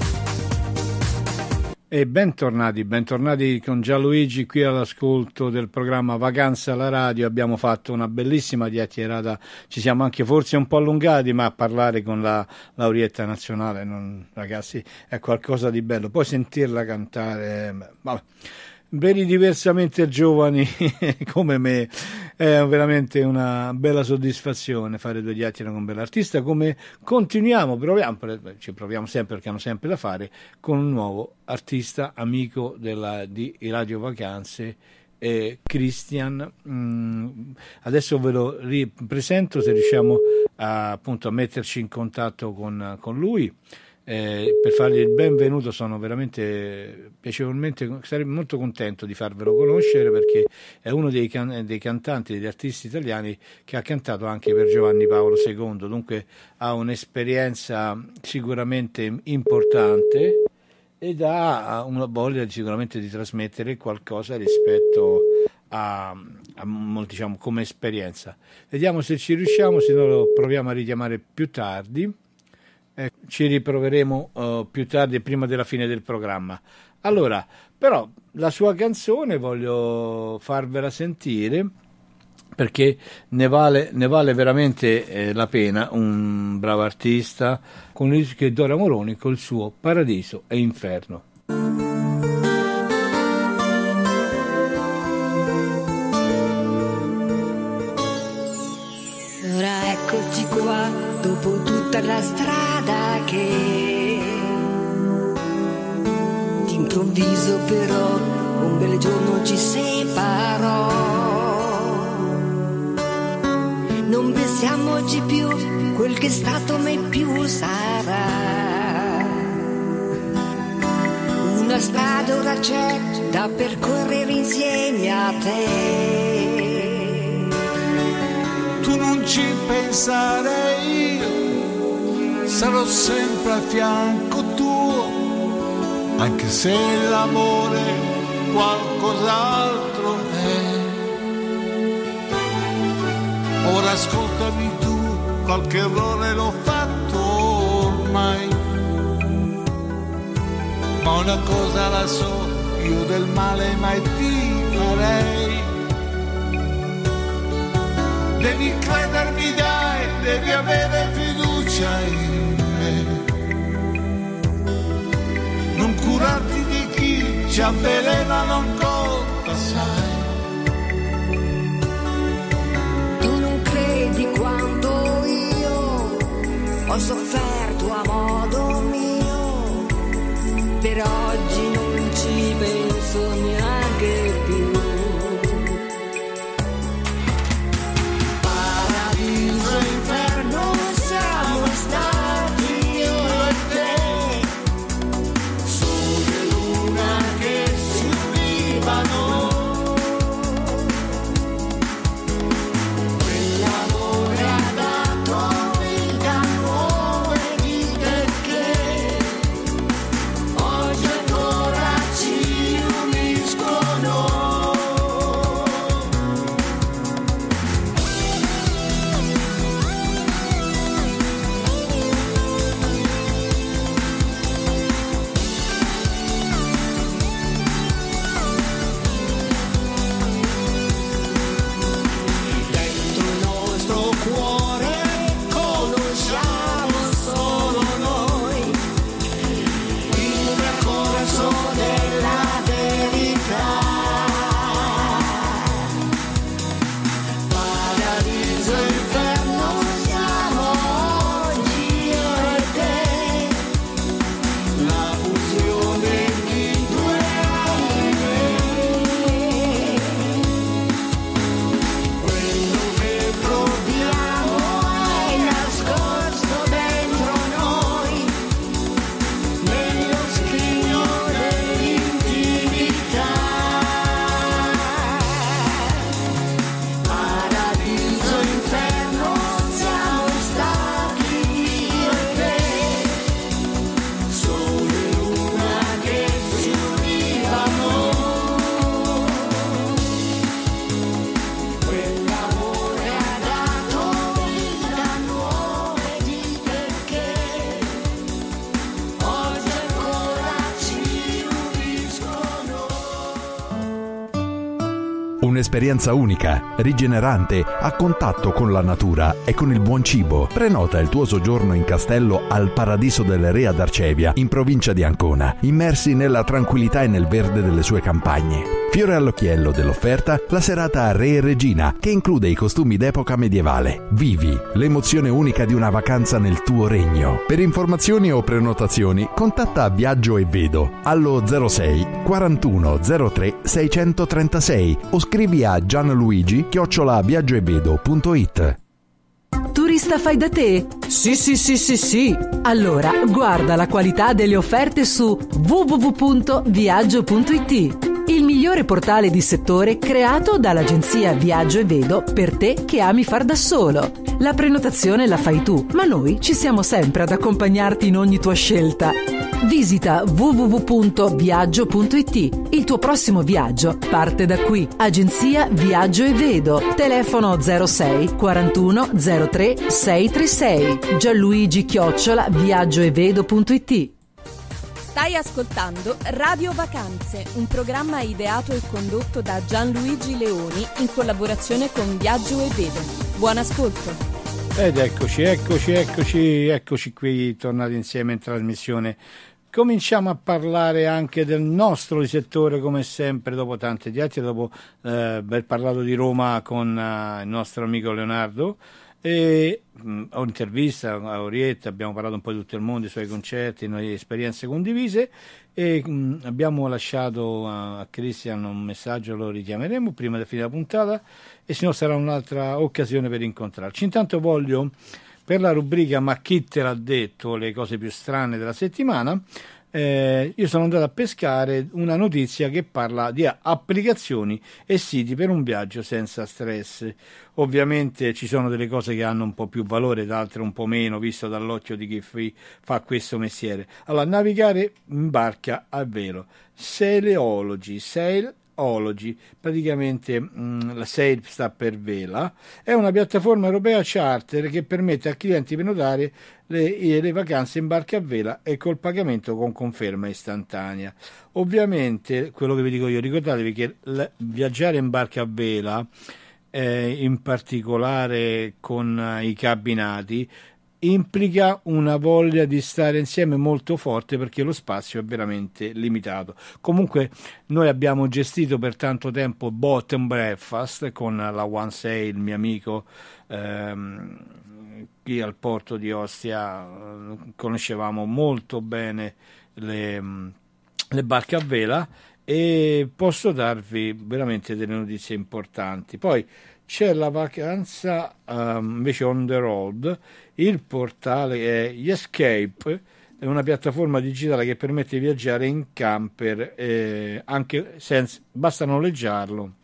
E bentornati, bentornati con Gianluigi qui all'ascolto del programma Vacanze alla Radio. Abbiamo fatto una bellissima chiacchierata, ci siamo anche forse un po' allungati, ma a parlare con la Laurietta Nazionale, non, ragazzi, è qualcosa di bello. Poi sentirla cantare, vabbè. Per i diversamente giovani come me è veramente una bella soddisfazione fare due chiacchiere con un bell'artista, come continuiamo, proviamo, ci proviamo sempre perché hanno sempre da fare, con un nuovo artista amico della, di Radio Vacanze, eh, Christian. Mm, adesso ve lo ripresento se riusciamo a, appunto, a metterci in contatto con, con lui. Eh, per fargli il benvenuto. Sono veramente piacevolmente, sarei molto contento di farvelo conoscere, perché è uno dei, can- dei cantanti, degli artisti italiani che ha cantato anche per Giovanni Paolo secondo, dunque ha un'esperienza sicuramente importante ed ha una voglia sicuramente di trasmettere qualcosa rispetto a, a diciamo, come esperienza. Vediamo se ci riusciamo, se no lo proviamo a richiamare più tardi. Eh, ci riproveremo uh, più tardi, prima della fine del programma. Allora, però la sua canzone voglio farvela sentire, perché ne vale, ne vale veramente eh, la pena. Un bravo artista, con lui che è Dora Moroni col suo Paradiso e Inferno. Ora eccoci qua, dopo tutta la strada che d'improvviso però un bel giorno ci separò. Non pensiamoci più, quel che è stato mai più sarà. Una strada ora c'è da percorrere insieme a te. Tu non ci pensare, io sarò sempre a fianco tuo, anche se l'amore qualcos'altro è. Ora ascoltami tu, qualche errore l'ho fatto ormai, ma una cosa la so, io io del male mai ti farei. Devi credermi dai, devi avere fiducia in me. Non curarti di chi ci avvelena, non conta, sai. Tu non credi quanto io ho sofferto a modo mio, per oggi non ci penso neanche più. Paradiso e inferno siamo stati io e te, sole e luna che si univano. Quell'amore ha dato vita a nuove vite che oggi ancora ci uniscono. Dentro il nostro cuore conosciamo solo noi il percorso della verità. Paradiso e inferno siamo oggi io e te, la fusione di due anime. Quello che proviamo è nascosto dentro noi, nello scrigno dell'intimità. Paradiso e inferno siamo stati io e te, sole e luna che si univano. Quell'amore ha dato vita a nuove vite che oggi ancora ci uniscono. Un'esperienza unica, rigenerante, a contatto con la natura e con il buon cibo. Prenota il tuo soggiorno in castello al Paradiso delle Re ad Arcevia, in provincia di Ancona, immersi nella tranquillità e nel verde delle sue campagne. Fiore all'occhiello dell'offerta, la serata Re e Regina, che include i costumi d'epoca medievale. Vivi l'emozione unica di una vacanza nel tuo regno. Per informazioni o prenotazioni, contatta Viaggio e Vedo allo zero sei quarantuno zero tre seicentotrentasei o scrivi a gianluigi chiocciola viaggioevedo.it. Turista fai da te? Sì, sì, sì, sì, sì. Allora, guarda la qualità delle offerte su w w w punto viaggio punto i t, il migliore portale di settore creato dall'agenzia Viaggio e Vedo per te che ami far da solo. La prenotazione la fai tu, ma noi ci siamo sempre ad accompagnarti in ogni tua scelta. Visita w w w punto viaggio punto i t. Il tuo prossimo viaggio parte da qui. Agenzia Viaggio e Vedo. Telefono zero sei quarantuno zero tre sei tre sei. Gianluigi chiocciola viaggioevedo punto i t. Stai ascoltando Radio Vacanze, un programma ideato e condotto da Gianluigi Leoni in collaborazione con Viaggio e Vedo. Buon ascolto. Ed eccoci, eccoci, eccoci, eccoci qui, tornati insieme in trasmissione. Cominciamo a parlare anche del nostro settore, come sempre, dopo tante chiacchiere, dopo eh, aver parlato di Roma con eh, il nostro amico Leonardo. E mh, ho intervista a Orietta, abbiamo parlato un po' di tutto il mondo, i suoi concerti, le esperienze condivise e mh, abbiamo lasciato a, a Cristian un messaggio, lo richiameremo prima di finire la puntata e se no sarà un'altra occasione per incontrarci. Intanto voglio, per la rubrica Ma chi te l'ha detto, le cose più strane della settimana, eh, io sono andato a pescare una notizia che parla di applicazioni e siti per un viaggio senza stress. Ovviamente ci sono delle cose che hanno un po' più valore, altre un po' meno, visto dall'occhio di chi f- fa questo mestiere. Allora, navigare in barca a velo, Sailology, Sail Ology, praticamente mh, la Sail sta per Vela, è una piattaforma europea charter che permette a clienti di prenotare le, le vacanze in barca a vela e col pagamento con conferma istantanea. Ovviamente, quello che vi dico io, ricordatevi che l- viaggiare in barca a vela, eh, in particolare con eh, i cabinati, implica una voglia di stare insieme molto forte, perché lo spazio è veramente limitato. Comunque noi abbiamo gestito per tanto tempo Boat and Breakfast con la One Sail, mio amico, ehm, qui al porto di Ostia, eh, conoscevamo molto bene le, le barche a vela e posso darvi veramente delle notizie importanti. Poi c'è la vacanza um, invece on the road. Il portale è Escape, è una piattaforma digitale che permette di viaggiare in camper, eh, anche senza, basta noleggiarlo.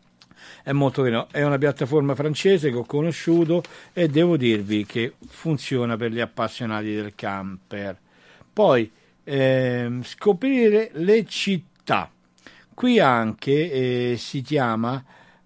È molto carino, è una piattaforma francese che ho conosciuto e devo dirvi che funziona per gli appassionati del camper. Poi eh, scoprire le città. Qui anche eh, si chiama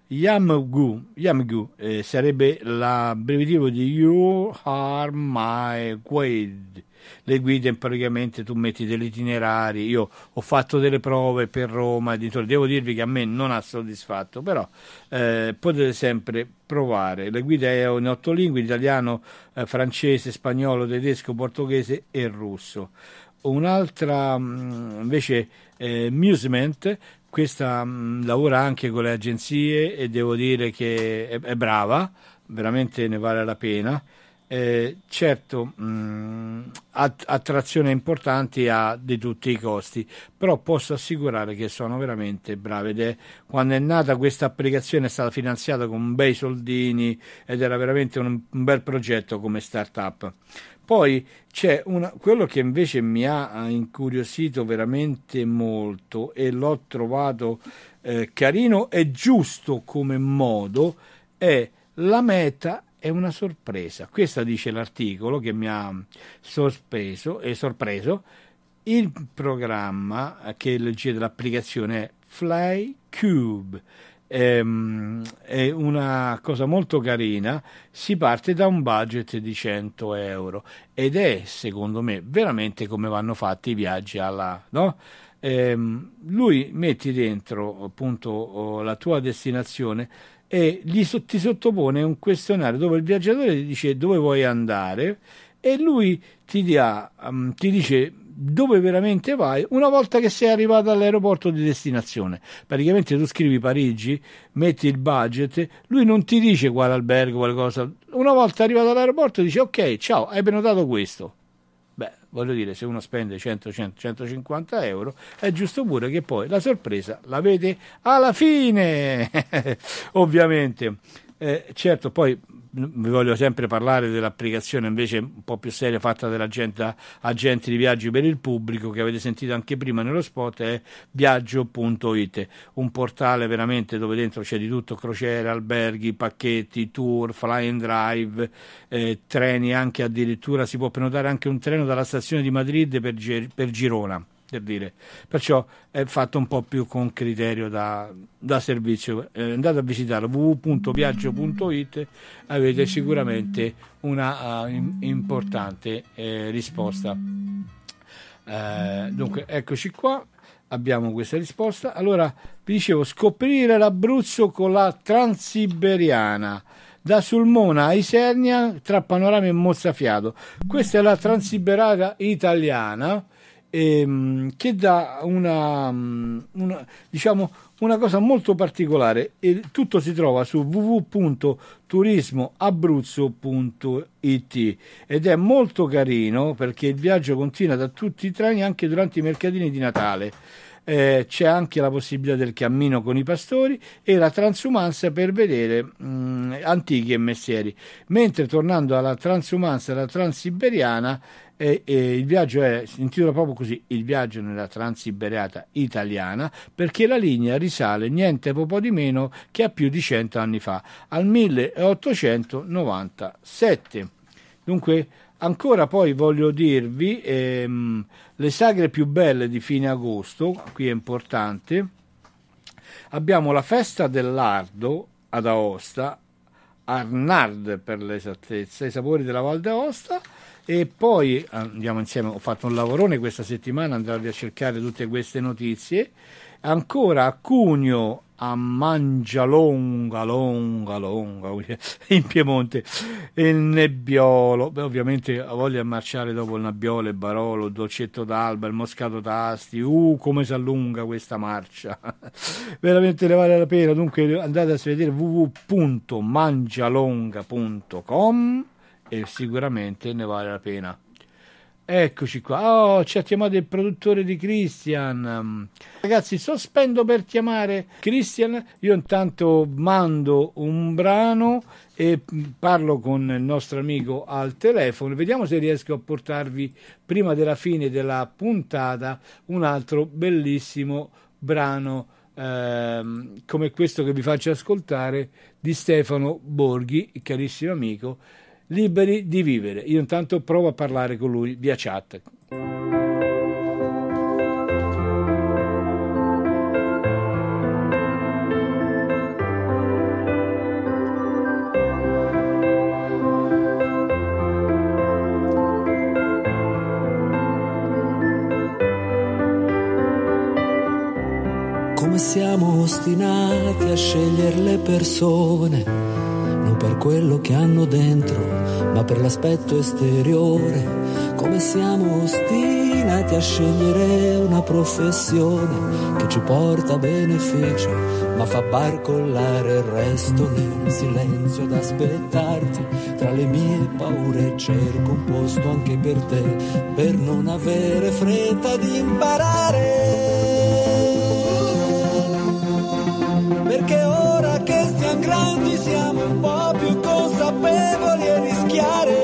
Yamgu, Yamgu eh, sarebbe l'abbreviativo di You Are My Guide. Le guide, praticamente tu metti degli itinerari. Io ho fatto delle prove per Roma, devo dirvi che a me non ha soddisfatto, però eh, potete sempre provare. Le guide sono in otto lingue: italiano, eh, francese, spagnolo, tedesco, portoghese e russo. Un'altra mh, invece eh, Musement. Questa mh, lavora anche con le agenzie e devo dire che è, è brava, veramente ne vale la pena. Eh, certo, mh, att- attrazioni importanti ha di tutti i costi, però posso assicurare che sono veramente brave. Ed è, quando è nata questa applicazione è stata finanziata con bei soldini ed era veramente un, un bel progetto come startup. Poi c'è una, quello che invece mi ha incuriosito veramente molto e l'ho trovato eh, carino e giusto come modo, è la meta è una sorpresa. Questa dice l'articolo che mi ha sorpreso e sorpreso. Il programma che leggete, l'applicazione è FlyCube. È una cosa molto carina, si parte da un budget di cento euro ed è, secondo me, veramente come vanno fatti i viaggi alla, no? Ehm, lui metti dentro appunto la tua destinazione e gli, ti sottopone un questionario dove il viaggiatore ti dice dove vuoi andare e lui ti, dia, um, ti dice dove veramente vai una volta che sei arrivato all'aeroporto di destinazione. Praticamente tu scrivi Parigi, metti il budget, lui non ti dice quale albergo, quale cosa. Una volta arrivato all'aeroporto dice ok, ciao, hai prenotato questo. Beh, voglio dire, se uno spende cento, cento, centocinquanta euro è giusto pure che poi la sorpresa la vede alla fine. Ovviamente eh, certo, poi vi voglio sempre parlare dell'applicazione invece un po' più seria fatta dall'agente agenti di viaggi per il pubblico, che avete sentito anche prima nello spot, è viaggio punto it, un portale veramente dove dentro c'è di tutto: crociere, alberghi, pacchetti, tour, fly and drive, eh, treni, anche addirittura si può prenotare anche un treno dalla stazione di Madrid per, per Girona, per dire. Perciò è fatto un po' più con criterio da, da servizio. Eh, andate a visitare w w w punto viaggio punto it, avete sicuramente una uh, in, importante eh, risposta. Eh, dunque eccoci qua, abbiamo questa risposta. Allora vi dicevo, scoprire l'Abruzzo con la Transiberiana da Sulmona a Isernia tra panorama e mozzafiato. Questa è la Transiberiana italiana, Ehm, che dà una, una, diciamo, una cosa molto particolare, e tutto si trova su w w w punto turismo abruzzo punto it ed è molto carino perché il viaggio continua da tutti i treni anche durante i mercatini di Natale. Eh, c'è anche la possibilità del cammino con i pastori e la transumanza per vedere mh, antichi e mestieri, mentre tornando alla transumanza della Transiberiana E, e il viaggio è, si intitola proprio così, il viaggio nella Transiberiana italiana, perché la linea risale niente po' di meno che a più di cento anni fa, al milleottocentonovantasette. Dunque ancora poi voglio dirvi ehm, le sagre più belle di fine agosto, qui è importante. abbiamo la festa del lardo ad Aosta, Arnard per l'esattezza, i sapori della Val d'Aosta, e poi andiamo insieme, ho fatto un lavorone questa settimana, andrò a cercare tutte queste notizie. Ancora a Cuneo, a Mangialonga, longa, longa, in Piemonte, il Nebbiolo, beh, ovviamente ha voglia di marciare dopo il Nebbiolo, il Barolo, il Dolcetto d'Alba, il Moscato d'Asti, uh, come si allunga questa marcia, veramente ne vale la pena. Dunque andate a vedere w w w punto mangialonga punto com e sicuramente ne vale la pena. Eccoci qua, oh, ci ha chiamato il produttore di Christian. Ragazzi, sospendo per chiamare Christian, io intanto mando un brano e parlo con il nostro amico al telefono, vediamo se riesco a portarvi prima della fine della puntata un altro bellissimo brano ehm, come questo che vi faccio ascoltare di Stefano Borghi, carissimo amico, Liberi di vivere. Io intanto provo a parlare con lui via chat. Come siamo ostinati a scegliere le persone, non per quello che hanno dentro, ma per l'aspetto esteriore. Come siamo ostinati a scegliere una professione che ci porta beneficio, ma fa barcollare il resto nel silenzio ad aspettarti. Tra le mie paure cerco un posto anche per te, per non avere fretta di imparare. Perché ora che siamo grandi siamo un po' più consapevoli e rischiare,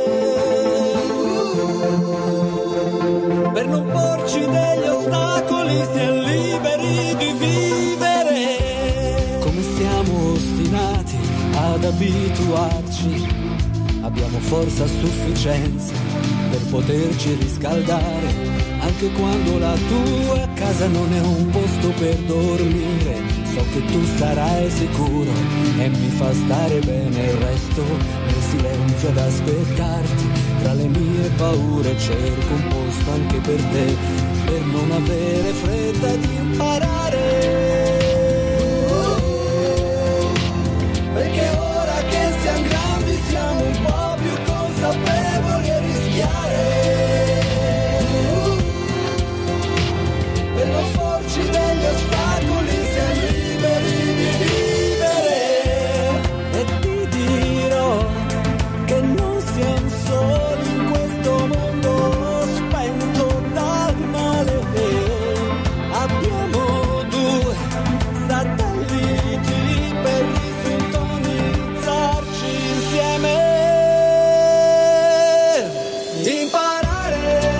per non porci degli ostacoli siamo liberi di vivere. Come siamo ostinati ad abituarci, abbiamo forse a sufficienza per poterci riscaldare, anche quando la tua casa non è un posto per dormire. So che tu sarai sicuro e mi fa stare bene, il resto nel silenzio ad aspettarti. Tra le mie paure cerco un posto anche per te, per non avere fretta di imparare. Perché ora che siamo grandi siamo un po' più consapevoli e rischiare, per non porci degli ostacoli siamo liberi di vivere. E ti dirò che non siamo soli in questo mondo spento dal male. Abbiamo due satelliti per risintonizzarci insieme. Imparare,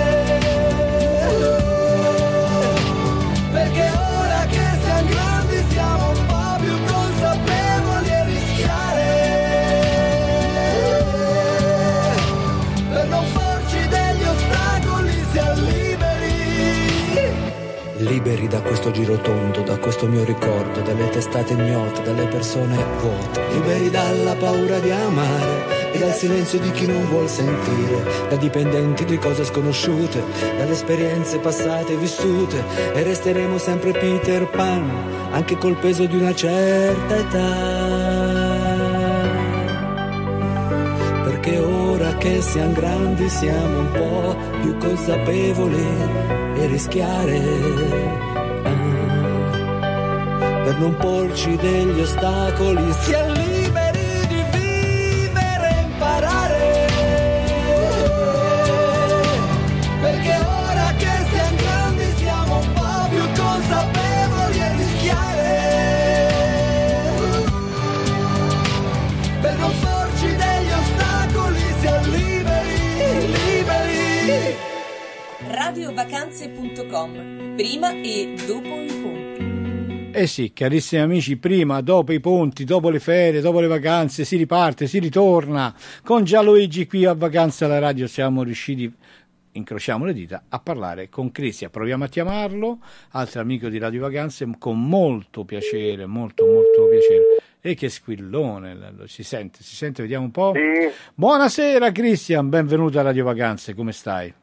perché ora che siamo grandi siamo un po' più consapevoli e rischiare, per non porci degli ostacoli siamo liberi. Liberi da questo giro tondo, da questo mio ricordo, dalle testate ignote, dalle persone vuote. Liberi dalla paura di amare e dal silenzio di chi non vuol sentire, da dipendenti di cose sconosciute, dalle esperienze passate e vissute. E resteremo sempre Peter Pan, anche col peso di una certa età. Perché ora che siamo grandi siamo un po' più consapevoli e rischiare, ah, per non porci degli ostacoli siamo liberi di vivere e imparare. Perché ora che siamo grandi siamo un po' più consapevoli e rischiare, per non porci degli ostacoli siamo liberi, liberi. radio vacanze punto com, prima e dopo i ponti. Eh sì, carissimi amici, prima, dopo i ponti, dopo le ferie, dopo le vacanze, si riparte, si ritorna. Con Gianluigi qui a Vacanze alla Radio siamo riusciti incrociamo le dita, a parlare con Cristian. Proviamo a chiamarlo, altro amico di Radio Vacanze, con molto piacere, molto molto piacere. E che squillone, si sente, si sente, vediamo un po'. Sì. Buonasera Cristian, benvenuto a Radio Vacanze, come stai?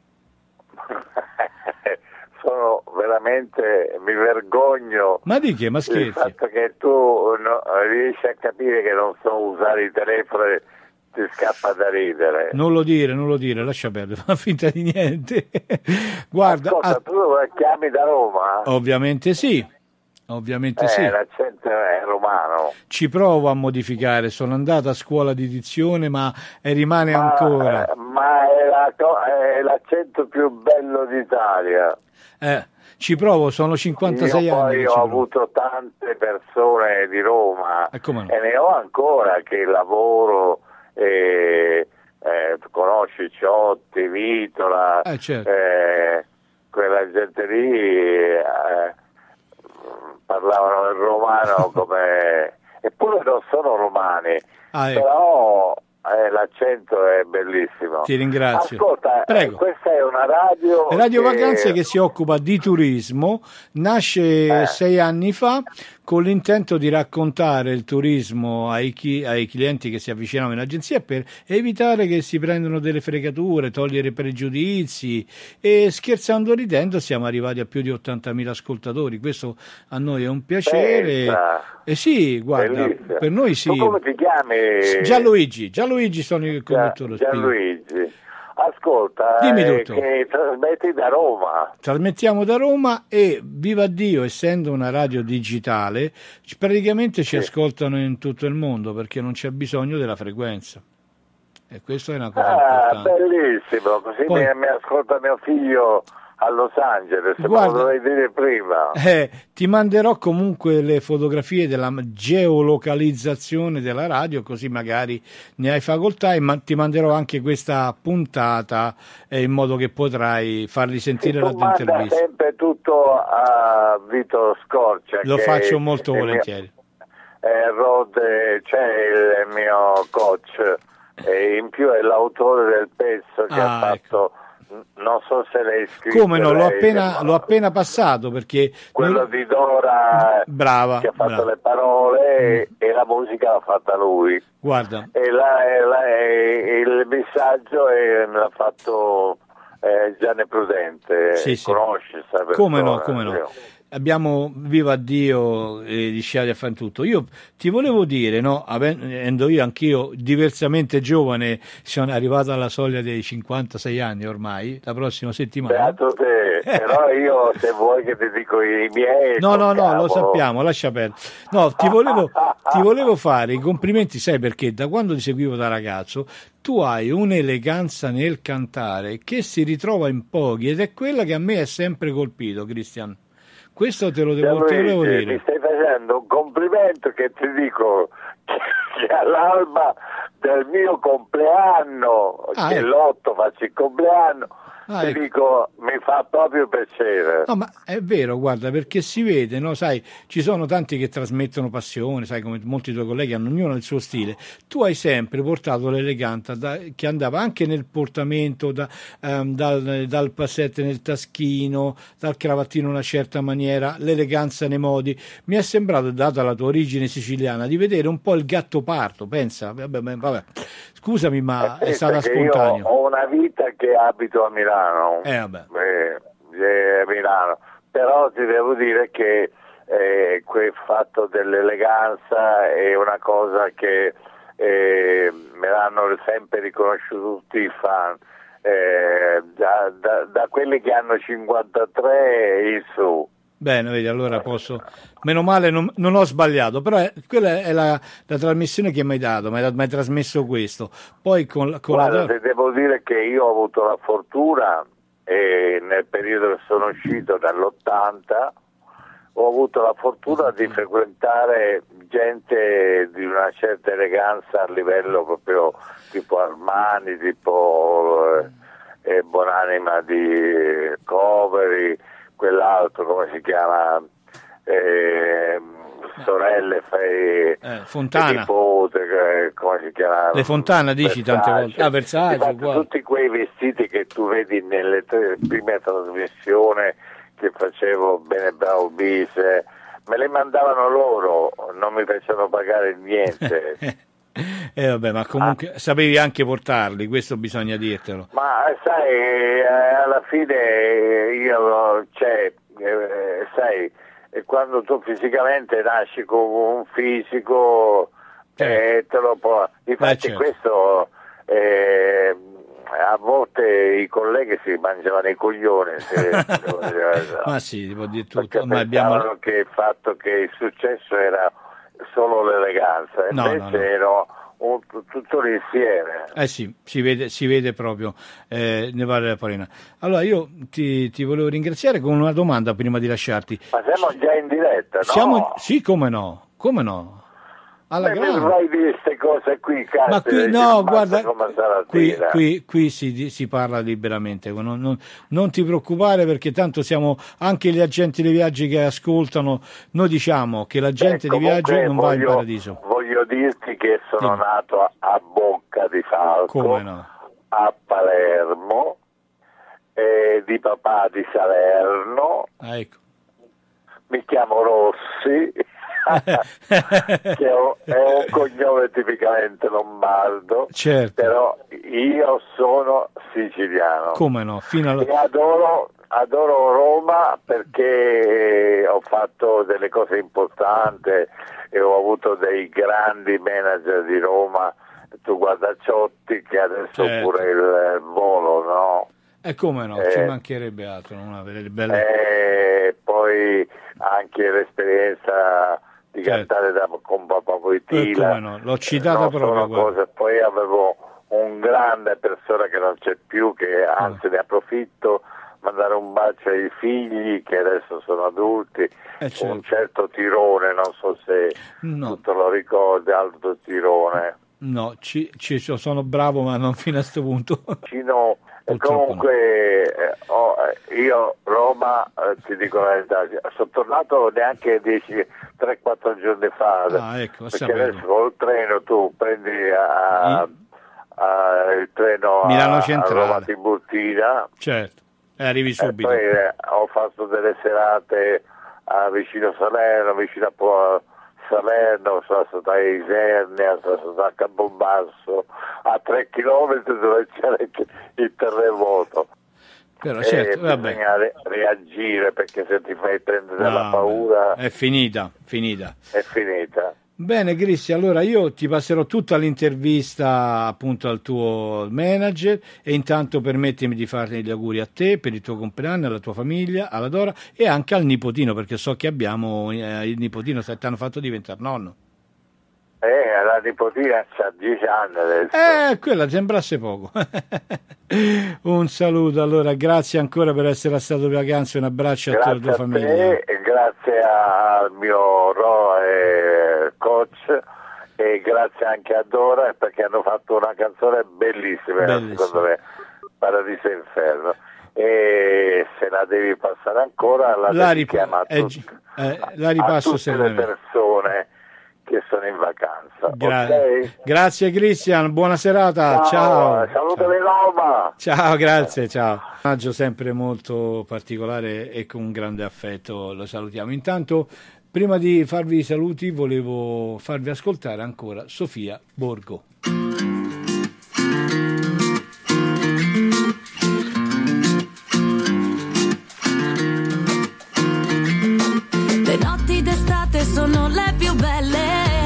Sono veramente, mi vergogno. Ma di che? Ma scherzi? Il fatto che tu no, riesci a capire che non so usare i telefoni, ti scappa da ridere. Non lo dire, non lo dire, lascia perdere, fa finta di niente. Guarda, ascolta, a... tu chiami da Roma? Ovviamente sì, ovviamente eh, sì. L'accento è romano. Ci provo a modificare, sono andato a scuola di dizione, ma rimane ma, ancora. Ma è, la, è l'accento più bello d'Italia. Eh, ci provo, sono cinquantasei io anni. Poi ho avuto tante persone di Roma eh, no? e ne ho ancora che lavoro. E, eh, conosci Ciotti, Vitola, eh, certo. eh, quella gente lì eh, parlavano il romano come, eppure non sono romani, ah, ecco. però eh, l'accento è bellissimo. Ti ringrazio. Ascolta, prego. Eh, questa è una radio Radio che... Vacanze che si occupa di turismo, nasce eh. sei anni fa con l'intento di raccontare il turismo ai, chi, ai clienti che si avvicinano in agenzia per evitare che si prendano delle fregature, togliere pregiudizi, e scherzando e ridendo siamo arrivati a più di ottantamila ascoltatori. Questo a noi è un piacere. Pensa. Eh sì, guarda, Bellissimo. per noi sì. Tu come ti chiami? Gianluigi, Gianluigi sono il conduttore. Gianluigi. Ascolta, Dimmi eh, tutto. Che trasmetti da Roma. Trasmettiamo da Roma e, viva Dio, essendo una radio digitale, praticamente ci sì. ascoltano in tutto il mondo perché non c'è bisogno della frequenza. E questa è una cosa ah, importante. Bellissimo, così Poi, mi, mi ascolta mio figlio a Los Angeles, guarda, me lo dovevi dire prima. Eh, ti manderò comunque le fotografie della geolocalizzazione della radio, così magari ne hai facoltà, e ma- ti manderò anche questa puntata eh, in modo che potrai fargli sentire la tua intervista. Sempre tutto a Vito Scorcia. Lo che faccio molto volentieri. Mio, eh, Rod, c'è il mio coach, e in più è l'autore del pezzo che ah, ha fatto. Ecco. Non so se l'hai scritto. Come no, l'ho lei, appena, ma... l'ho appena passato perché quello noi... di Dora brava, che ha fatto brava. le parole mm. e la musica l'ha fatta lui. Guarda. E, la, e, la, e il messaggio è, me l'ha fatto eh, Gianni Prudente. Sì, sì. Conosci questa persona? Come no, come no. Io. Abbiamo, viva Dio, eh, riusciti a fare tutto. Io ti volevo dire, no, avendo io anch'io diversamente giovane, sono arrivato alla soglia dei cinquantasei anni ormai, la prossima settimana. Beato te, però io se vuoi che ti dico i miei... No, no, no, lo sappiamo, lascia perdere. No, ti volevo, ti volevo fare i complimenti, sai perché? Da quando ti seguivo da ragazzo, tu hai un'eleganza nel cantare che si ritrova in pochi ed è quella che a me è sempre colpito, Cristian. Questo te lo devo, te lo devo dire. Mi stai facendo un complimento che ti dico che all'alba del mio compleanno, ah, che ecco. l'otto faccio il compleanno, ah, ti ecco. dico, mi fa proprio piacere. No, ma è vero, guarda, perché si vede, no? Sai, ci sono tanti che trasmettono passione, sai, come molti tuoi colleghi hanno ognuno il suo stile. Tu hai sempre portato l'eleganza da, che andava anche nel portamento, da, um, dal, dal passetto nel taschino, dal cravattino in una certa maniera, l'eleganza nei modi. Mi è sembrato, data la tua origine siciliana, di vedere un po' il gatto parto, pensa, vabbè, vabbè. Scusami, ma eh, è stata spontanea. Io ho una vita che abito a Milano, eh, vabbè. Eh, eh, Milano, però ti devo dire che eh, quel fatto dell'eleganza è una cosa che eh, me l'hanno sempre riconosciuto tutti i fan, eh, da, da, da quelli che hanno cinquantatré in su. Bene, vedi, allora posso... Meno male, non, non ho sbagliato, però è, quella è la, la trasmissione che mi hai dato, mi hai, mi hai trasmesso questo. Poi con, con Guarda, la... devo dire che io ho avuto la fortuna, e nel periodo che sono uscito dall'ottanta, ho avuto la fortuna di frequentare gente di una certa eleganza a livello proprio tipo Armani, tipo eh, eh, Buonanima di Coveri, quell'altro come si chiama, eh, sorelle, fai eh, Fontana, nipote, come si chiama? Le Fontana dici Versace. Tante volte. Ah, Versace, tutti quei vestiti che tu vedi nelle tre, prime trasmissioni che facevo, Bene Bravo Bis, me le mandavano loro, non mi facevano pagare niente. Eh vabbè, ma comunque ah. sapevi anche portarli, questo bisogna dirtelo. Ma sai, alla fine io, cioè, eh, sai, quando tu fisicamente nasci con un fisico, eh, te lo può... Infatti eh, certo. questo... Eh, a volte i colleghi si mangiavano i coglioni se, ma sì, si può dire tutto. Perché ma abbiamo... che il fatto che il successo era solo l'eleganza, no, invece no, no. era un, tutto l'insieme. Eh sì, si vede, si vede proprio, eh, ne vale la pena. Allora io ti, ti volevo ringraziare con una domanda prima di lasciarti. Ma siamo già in diretta, no? Siamo... Sì, come no, come no. Alla grande. Vai di queste cose qui, cazzo, ma qui no, guarda, qui, qui, qui, qui si, si parla liberamente, non, non, non ti preoccupare, perché tanto siamo anche gli agenti dei viaggi che ascoltano, noi diciamo che l'agente eh, di viaggio non voglio, va in paradiso. Voglio dirti che sono sì. nato a, a Bocca di Falco, come no? a Palermo, eh, di papà di Salerno, ah, ecco. Mi chiamo Rossi. che è un, è un cognome tipicamente lombardo, certo. Però io sono siciliano. Come no? Fino alla... E adoro, adoro Roma perché ho fatto delle cose importanti e ho avuto dei grandi manager di Roma. Tu guarda Ciotti che adesso certo. pure il volo, no? E come no? Eh, ci mancherebbe altro, una delle belle... E poi anche l'esperienza di certo. cantare da, con Papà Wojtyla, no? L'ho citata no, proprio cose. Poi avevo un grande persona che non c'è più, che anzi oh. ne approfitto, mandare un bacio ai figli che adesso sono adulti, eh certo. un certo Tirone, non so se no. tu te lo ricordi, Aldo Tirone. No, ci, ci sono bravo, ma non fino a questo punto. Cino, comunque no. eh, oh, io Roma eh, ti dico la verità, sono tornato neanche tre quattro giorni fa, ah, ecco, perché sapevo. Adesso col treno tu prendi a, I... a, il treno Milano a, Centrale, a Roma Tiburtina, certo, e arrivi subito. E poi eh, ho fatto delle serate a vicino Salerno, vicino a Po- Salerno, sono stato a Isernia, sono stato a Campobasso, a tre chilometri dove c'era il terremoto. Però certo, e bisogna re- reagire, perché se ti fai prendere dalla no, paura è finita, finita. È finita. Bene Cristi, allora io ti passerò tutta l'intervista appunto al tuo manager, e intanto permettimi di farti gli auguri a te per il tuo compleanno, alla tua famiglia, alla Dora e anche al nipotino, perché so che abbiamo eh, il nipotino, se ti hanno fatto diventare nonno. Eh, la nipotina c'ha dieci anni adesso. Eh, quella sembrasse poco. Un saluto, allora, grazie ancora per essere stato in vacanza, un abbraccio grazie a tutta la tua famiglia. Te, e grazie al mio ro, eh, coach, e grazie anche a Dora, perché hanno fatto una canzone bellissima, bellissima. secondo me, Paradiso e Inferno. E se la devi passare ancora, la, la devi chiamare a, tut- eh, la ripasso a tutte le persone che sono in vacanza. Gra- okay? Grazie Cristian, buona serata. Ciao. Ciao. Saluto di Roma. Ciao, grazie, ciao. Un personaggio sempre molto particolare e con grande affetto lo salutiamo. Intanto, prima di farvi i saluti, volevo farvi ascoltare ancora Sofia Borgo. Le notti d'estate sono le più belle.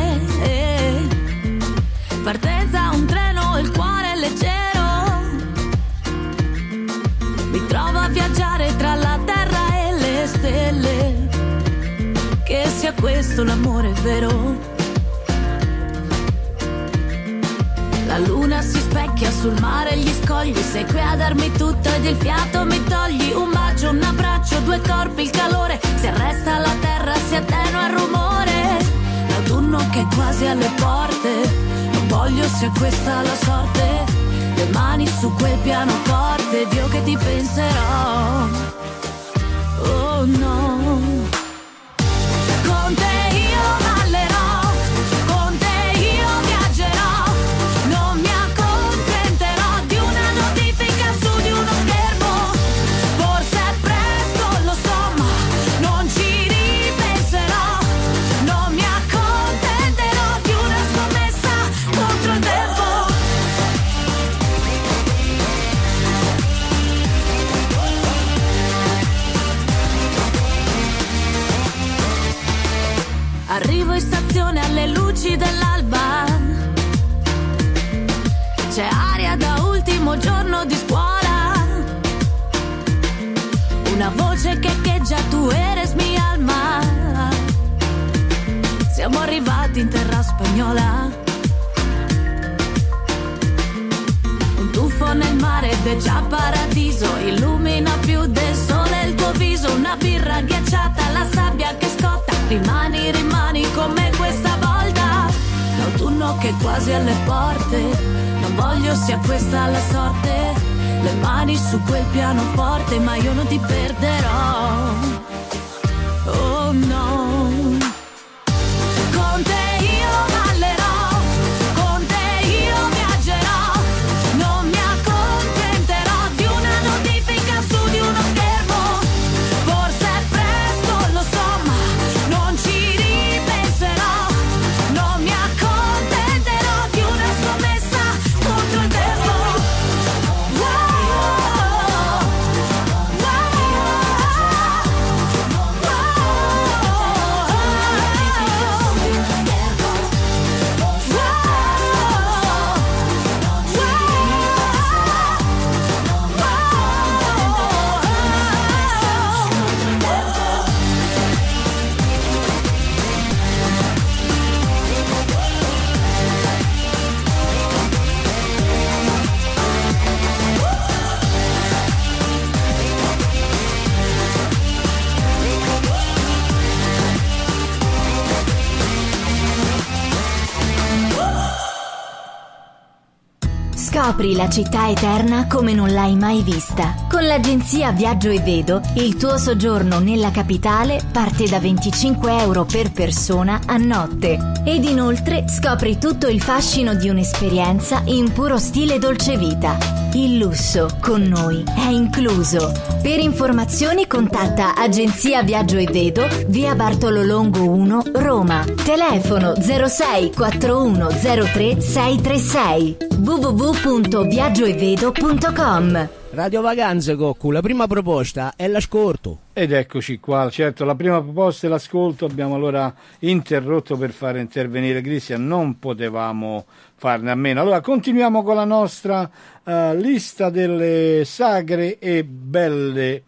Partenza, un treno, il cuore leggero. Mi trovo a viaggiare tra la terra e le stelle. Che sia questo l'amore vero. La luna si specchia sul mare, gli scogli. Sei qui a darmi tutto ed il fiato mi togli. Un bacio, un abbraccio, due corpi, il calore. Si arresta la terra, si attenua il rumore. L'autunno che è quasi alle porte. Voglio sia questa la sorte, le mani su quel pianoforte, Dio che ti penserò, oh no. Con te io storia da ultimo giorno di scuola. Una voce che echeggia, tu eres mi alma. Siamo arrivati in terra spagnola. Un tuffo nel mare ed è già paradiso. Illumina più del sole il tuo viso. Una birra ghiacciata, la sabbia che scotta. Rimani, rimani con me questa volta. L'autunno che è quasi alle porte. Non voglio sia questa la sorte. Le mani su quel pianoforte, ma io non ti perderò. Oh no. Con te io ballerò, con te io viaggerò. Non mi accontenterò di una notifica su di uno schermo. Forse è presto, lo so, ma non ci ripenserò. Non mi accontenterò di una scommessa contro il tempo. Scopri la città eterna come non l'hai mai vista. Con l'agenzia Viaggio e Vedo, il tuo soggiorno nella capitale parte da venticinque euro per persona a notte. Ed inoltre scopri tutto il fascino di un'esperienza in puro stile dolcevita. Il lusso con noi è incluso. Per informazioni contatta Agenzia Viaggio e Vedo, via Bartolo Longo uno, Roma. Telefono zero sei quattortuno zero tre sei tre sei. w w w punto viaggio e vedo punto com. Radio Vacanze, Coccu, la prima proposta è l'ascolto. Ed eccoci qua, certo, la prima proposta è l'ascolto. Abbiamo allora interrotto per fare intervenire Cristian, non potevamo farne a meno. Allora continuiamo con la nostra uh, lista delle sagre e belle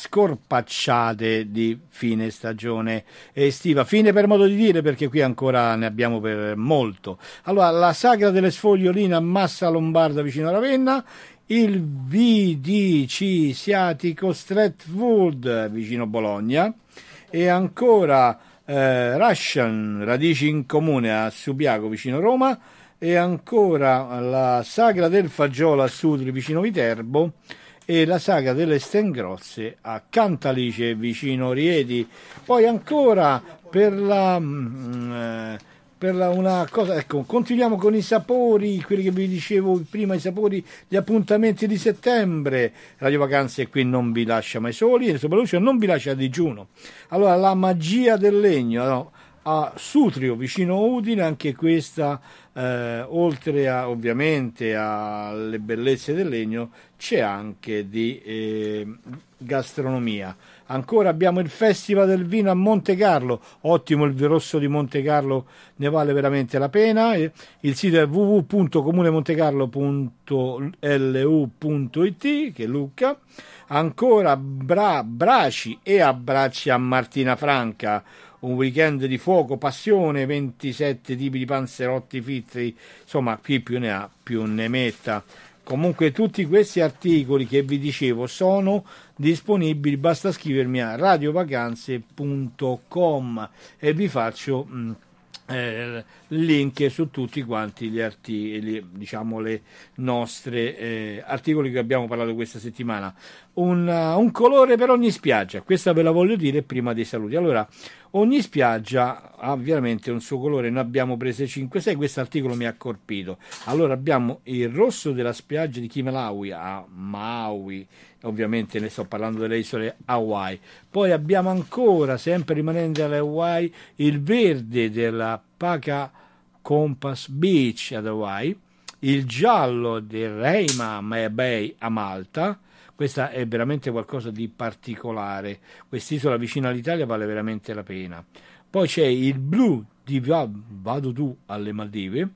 scorpacciate di fine stagione estiva, fine per modo di dire, perché qui ancora ne abbiamo per molto. Allora, la sagra delle sfogliolina a Massa Lombarda vicino a Ravenna, il V D C Siatico Street Food vicino Bologna, e ancora eh, Russian Radici in Comune a Subiaco vicino Roma, e ancora la sagra del fagiolo a Sutri vicino Viterbo, e la sagra delle Stengrosse a Cantalice vicino Rieti. Poi ancora per la mm, eh, per la, una cosa, ecco, continuiamo con i sapori, quelli che vi dicevo prima, i sapori, gli appuntamenti di settembre. Radio Vacanze qui non vi lascia mai soli e soprattutto non vi lascia a digiuno. Allora, la magia del legno, no? A Sutrio vicino Udine, anche questa eh, oltre a, ovviamente alle bellezze del legno, c'è anche di eh, gastronomia. Ancora abbiamo il Festival del Vino a Monte Carlo, ottimo il rosso di Monte Carlo, ne vale veramente la pena. Il sito è w w w punto comune montecarlo punto l u punto i t, che è Lucca. Ancora Bra, Braci e abbracci a Martina Franca, un weekend di fuoco, passione, ventisette tipi di panzerotti fitri, insomma chi più ne ha più ne metta. Comunque tutti questi articoli che vi dicevo sono disponibili, basta scrivermi a radiovacanze punto com e vi faccio mh, eh, link su tutti quanti gli articoli, diciamo le nostre eh, articoli che abbiamo parlato questa settimana. Un, uh, un colore per ogni spiaggia, questa ve la voglio dire prima dei saluti. Allora, ogni spiaggia ha veramente un suo colore, ne abbiamo prese cinque sei, questo articolo mi ha colpito. Allora abbiamo il rosso della spiaggia di Kimalawi a Maui, ovviamente ne sto parlando delle isole Hawaii. Poi abbiamo ancora, sempre rimanendo alle Hawaii, il verde della Paca Compass Beach ad Hawaii, il giallo del Reima Bay a Malta. Questa è veramente qualcosa di particolare, quest'isola vicino all'Italia vale veramente la pena. Poi c'è il blu di Vanuatu alle Maldive,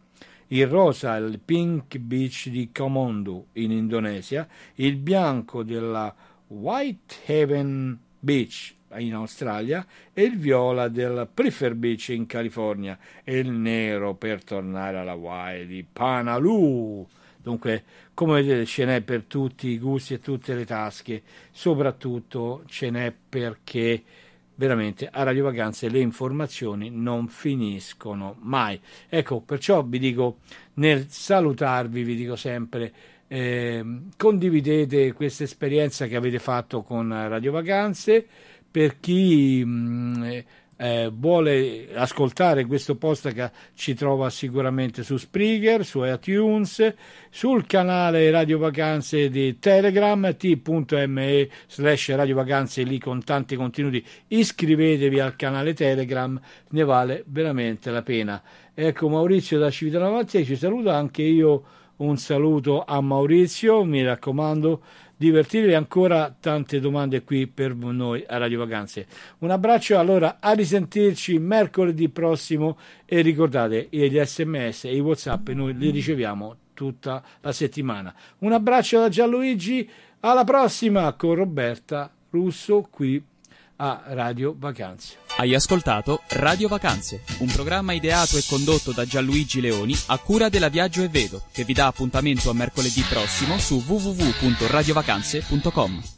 il rosa il Pink Beach di Komodo in Indonesia, il bianco della Whitehaven Beach in Australia e il viola del Prefer Beach in California e il nero per tornare alla Hawaii di Panaloo. Dunque, come vedete, ce n'è per tutti i gusti e tutte le tasche, soprattutto ce n'è perché veramente a Radio Vacanze le informazioni non finiscono mai. Ecco, perciò vi dico, nel salutarvi, vi dico sempre, eh, condividete questa esperienza che avete fatto con Radio Vacanze. Per chi mh, eh, vuole ascoltare questo podcast, ci trova sicuramente su Spreaker, su iTunes, sul canale Radio Vacanze di Telegram, t.me slash Radio Vacanze, lì con tanti contenuti. Iscrivetevi al canale Telegram, ne vale veramente la pena. Ecco, Maurizio da Civitano Avanti ci saluta, anche io un saluto a Maurizio, mi raccomando, divertirvi, ancora tante domande qui per noi a Radio Vacanze. Un abbraccio, allora a risentirci mercoledì prossimo e ricordate, gli sms e i WhatsApp noi li riceviamo tutta la settimana. Un abbraccio da Gianluigi, alla prossima con Roberta Russo qui a Radio Vacanze. Hai ascoltato Radio Vacanze, un programma ideato e condotto da Gianluigi Leoni a cura della Viaggio e Vedo, che vi dà appuntamento a mercoledì prossimo su w w w punto radio vacanze punto com.